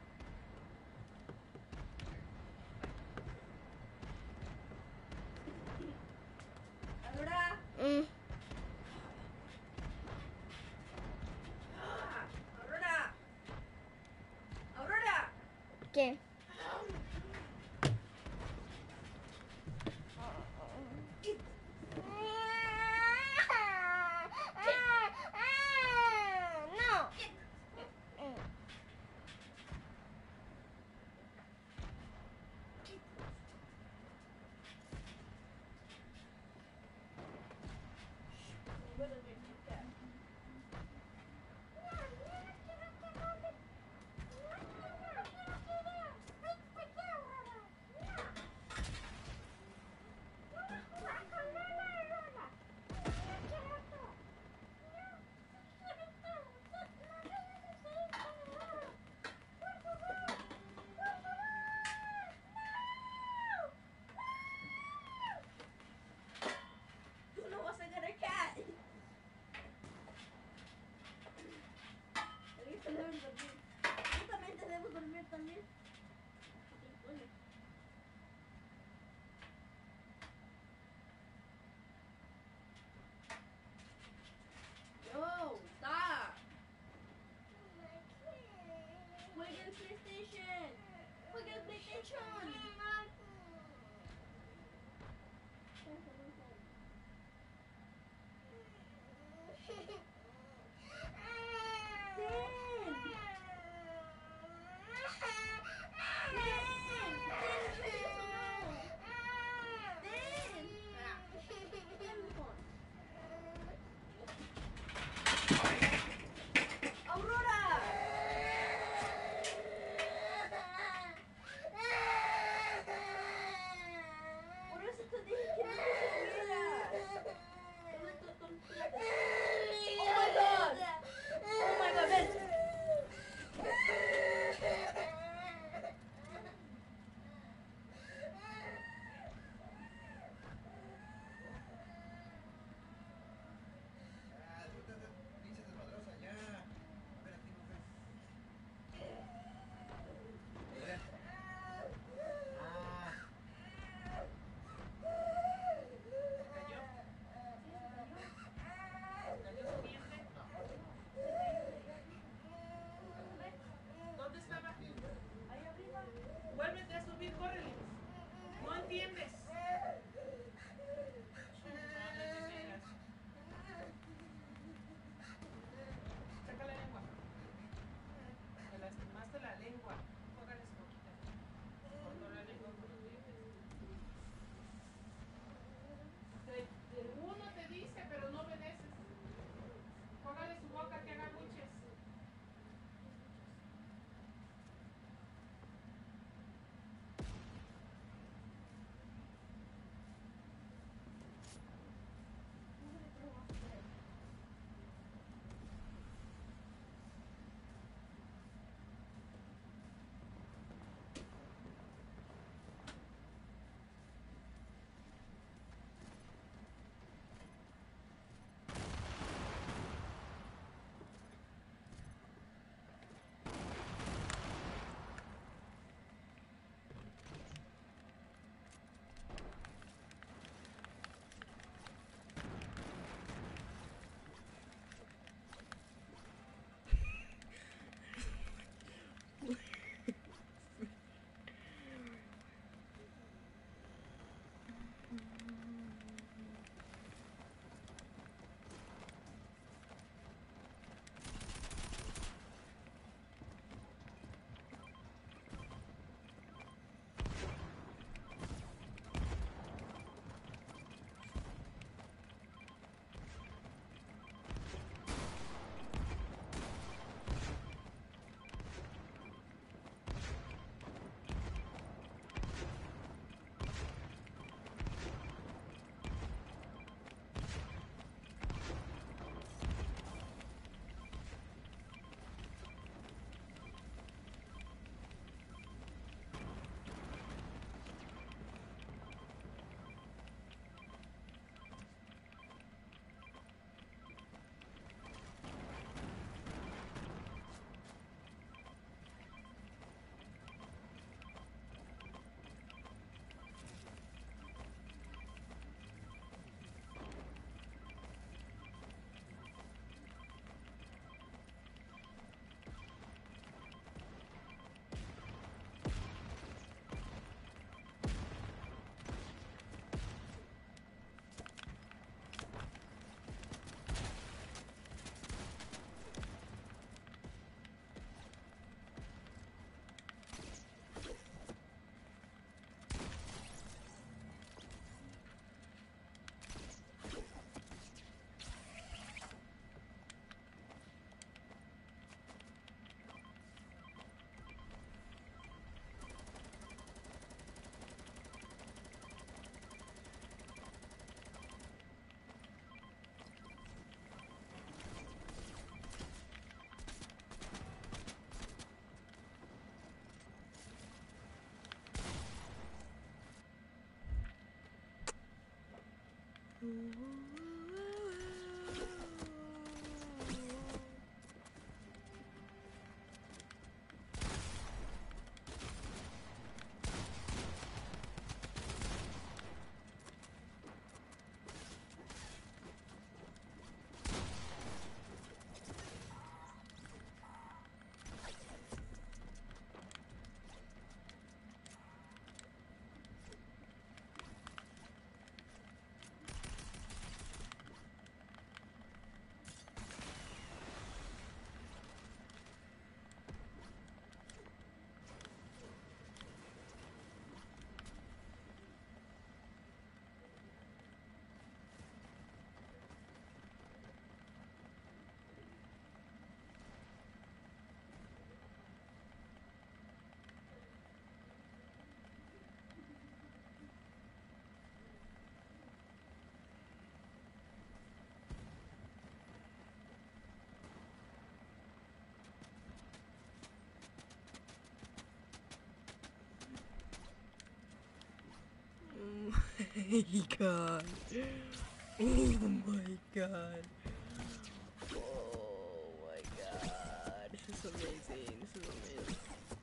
Aurora. Aurora. ¿Qué? my god. Oh my god. Oh my god. This is amazing. This is amazing.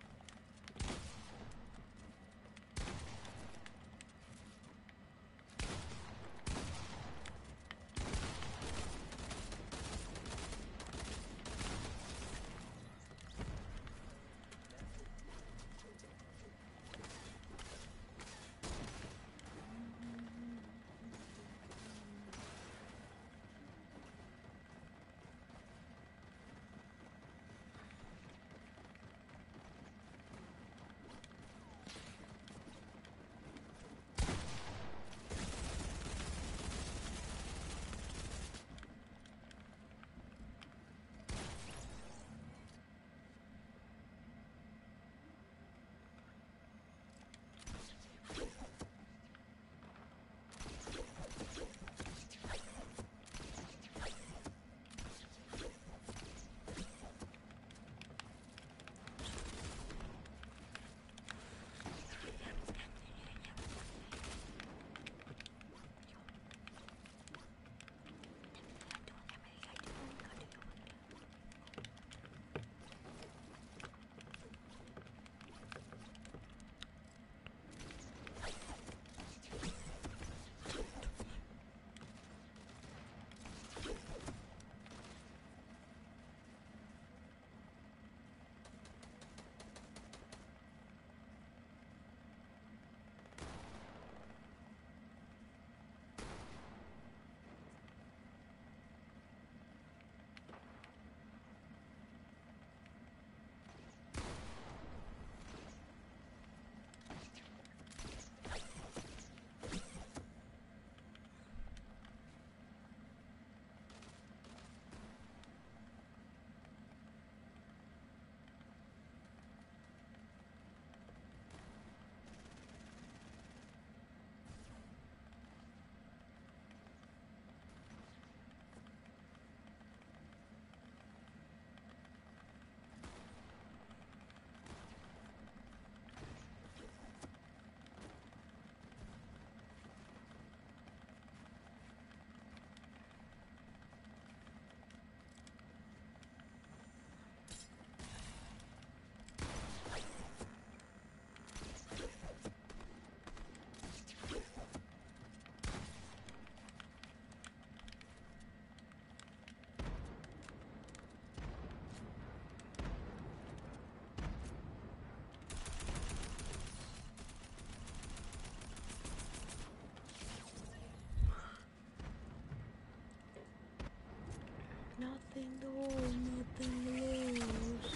Nothing to hold, nothing to lose.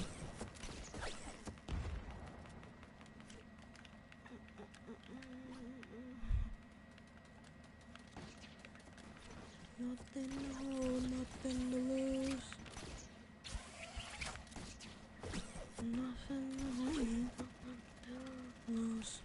Nothing to hold, nothing to lose. Nothing to hold, nothing to lose.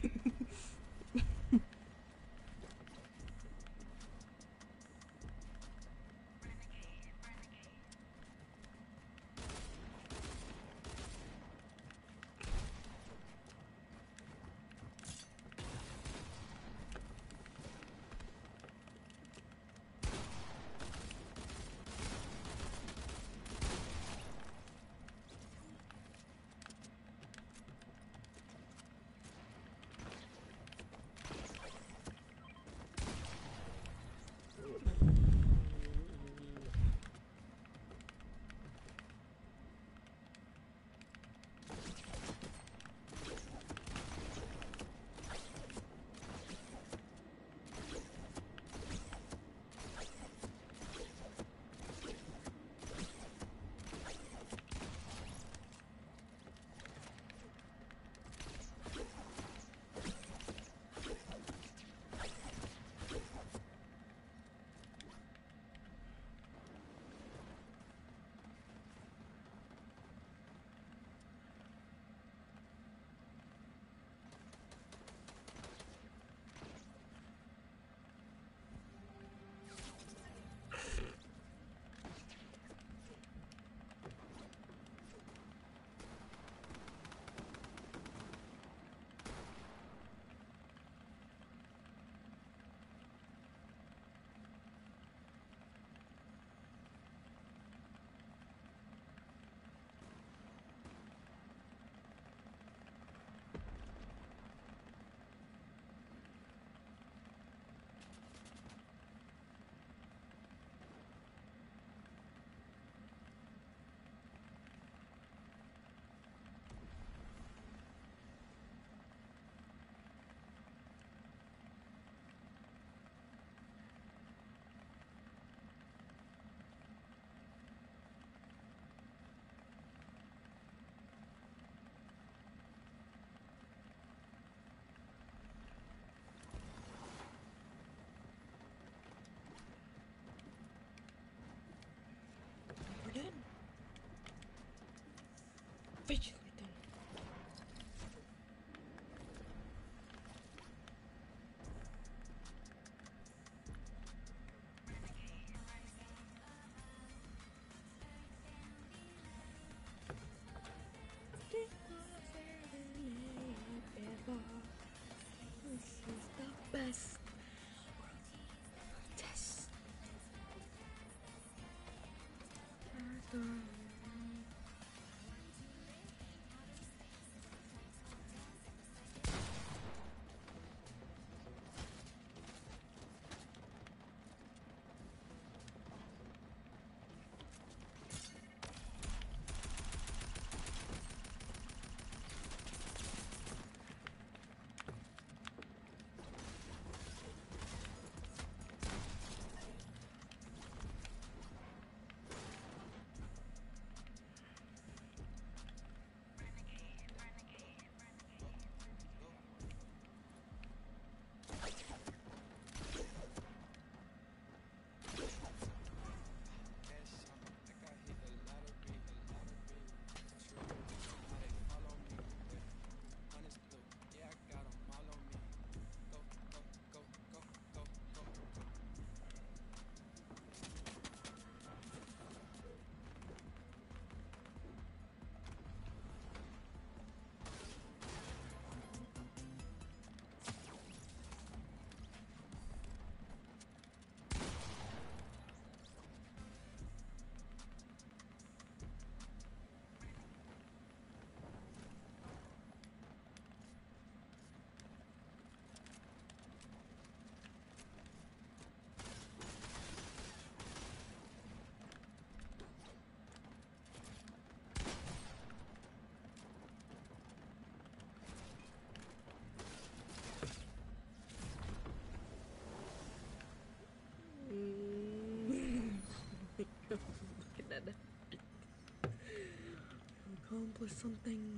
We're done. Basically done. This is the best test. Look at that. Accomplish something.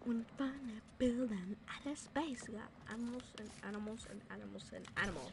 When I finally build an outer space, got animals and animals and animals and animals.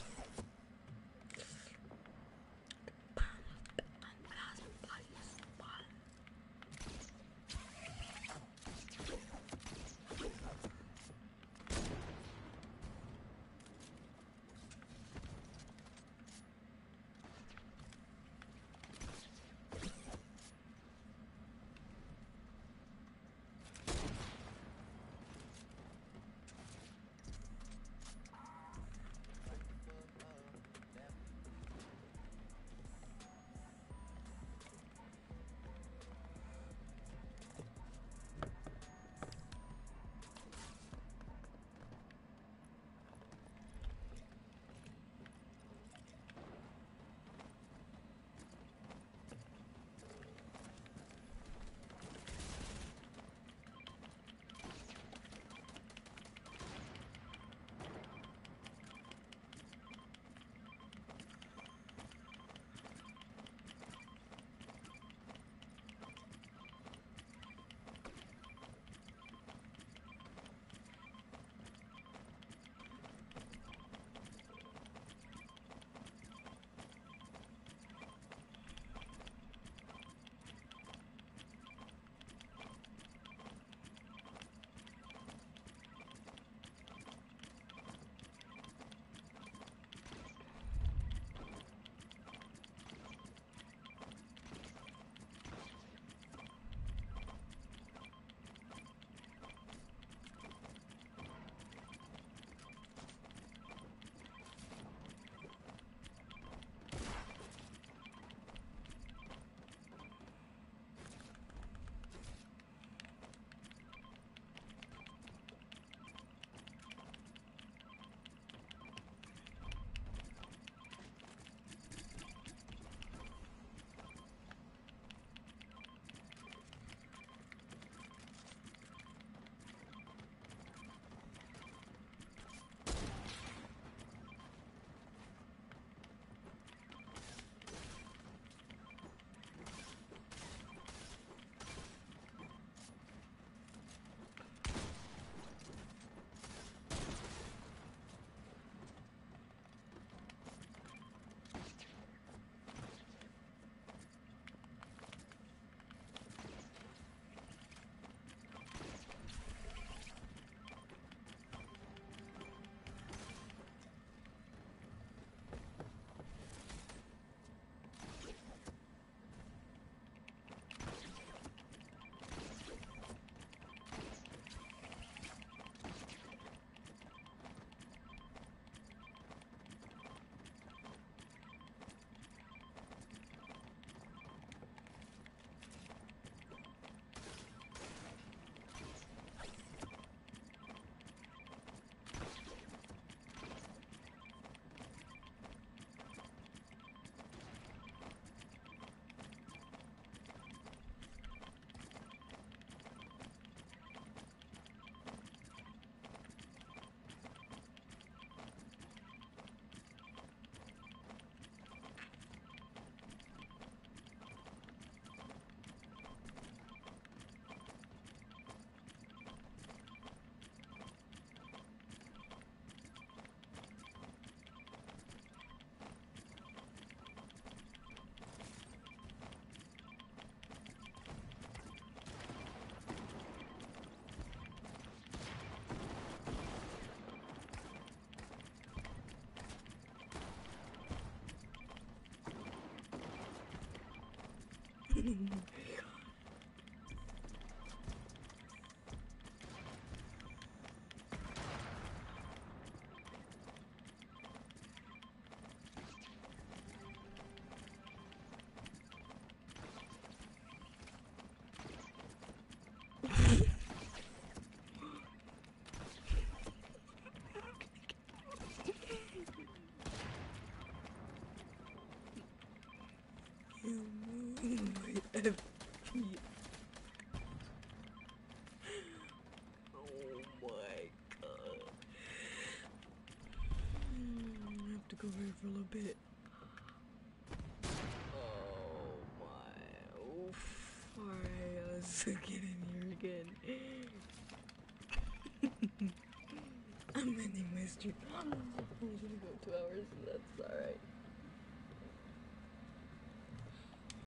Go away for a little bit. Oh my. Oof. Alright, let's get in here again. my stream. I'm only gonna go 2 hours, and that's alright.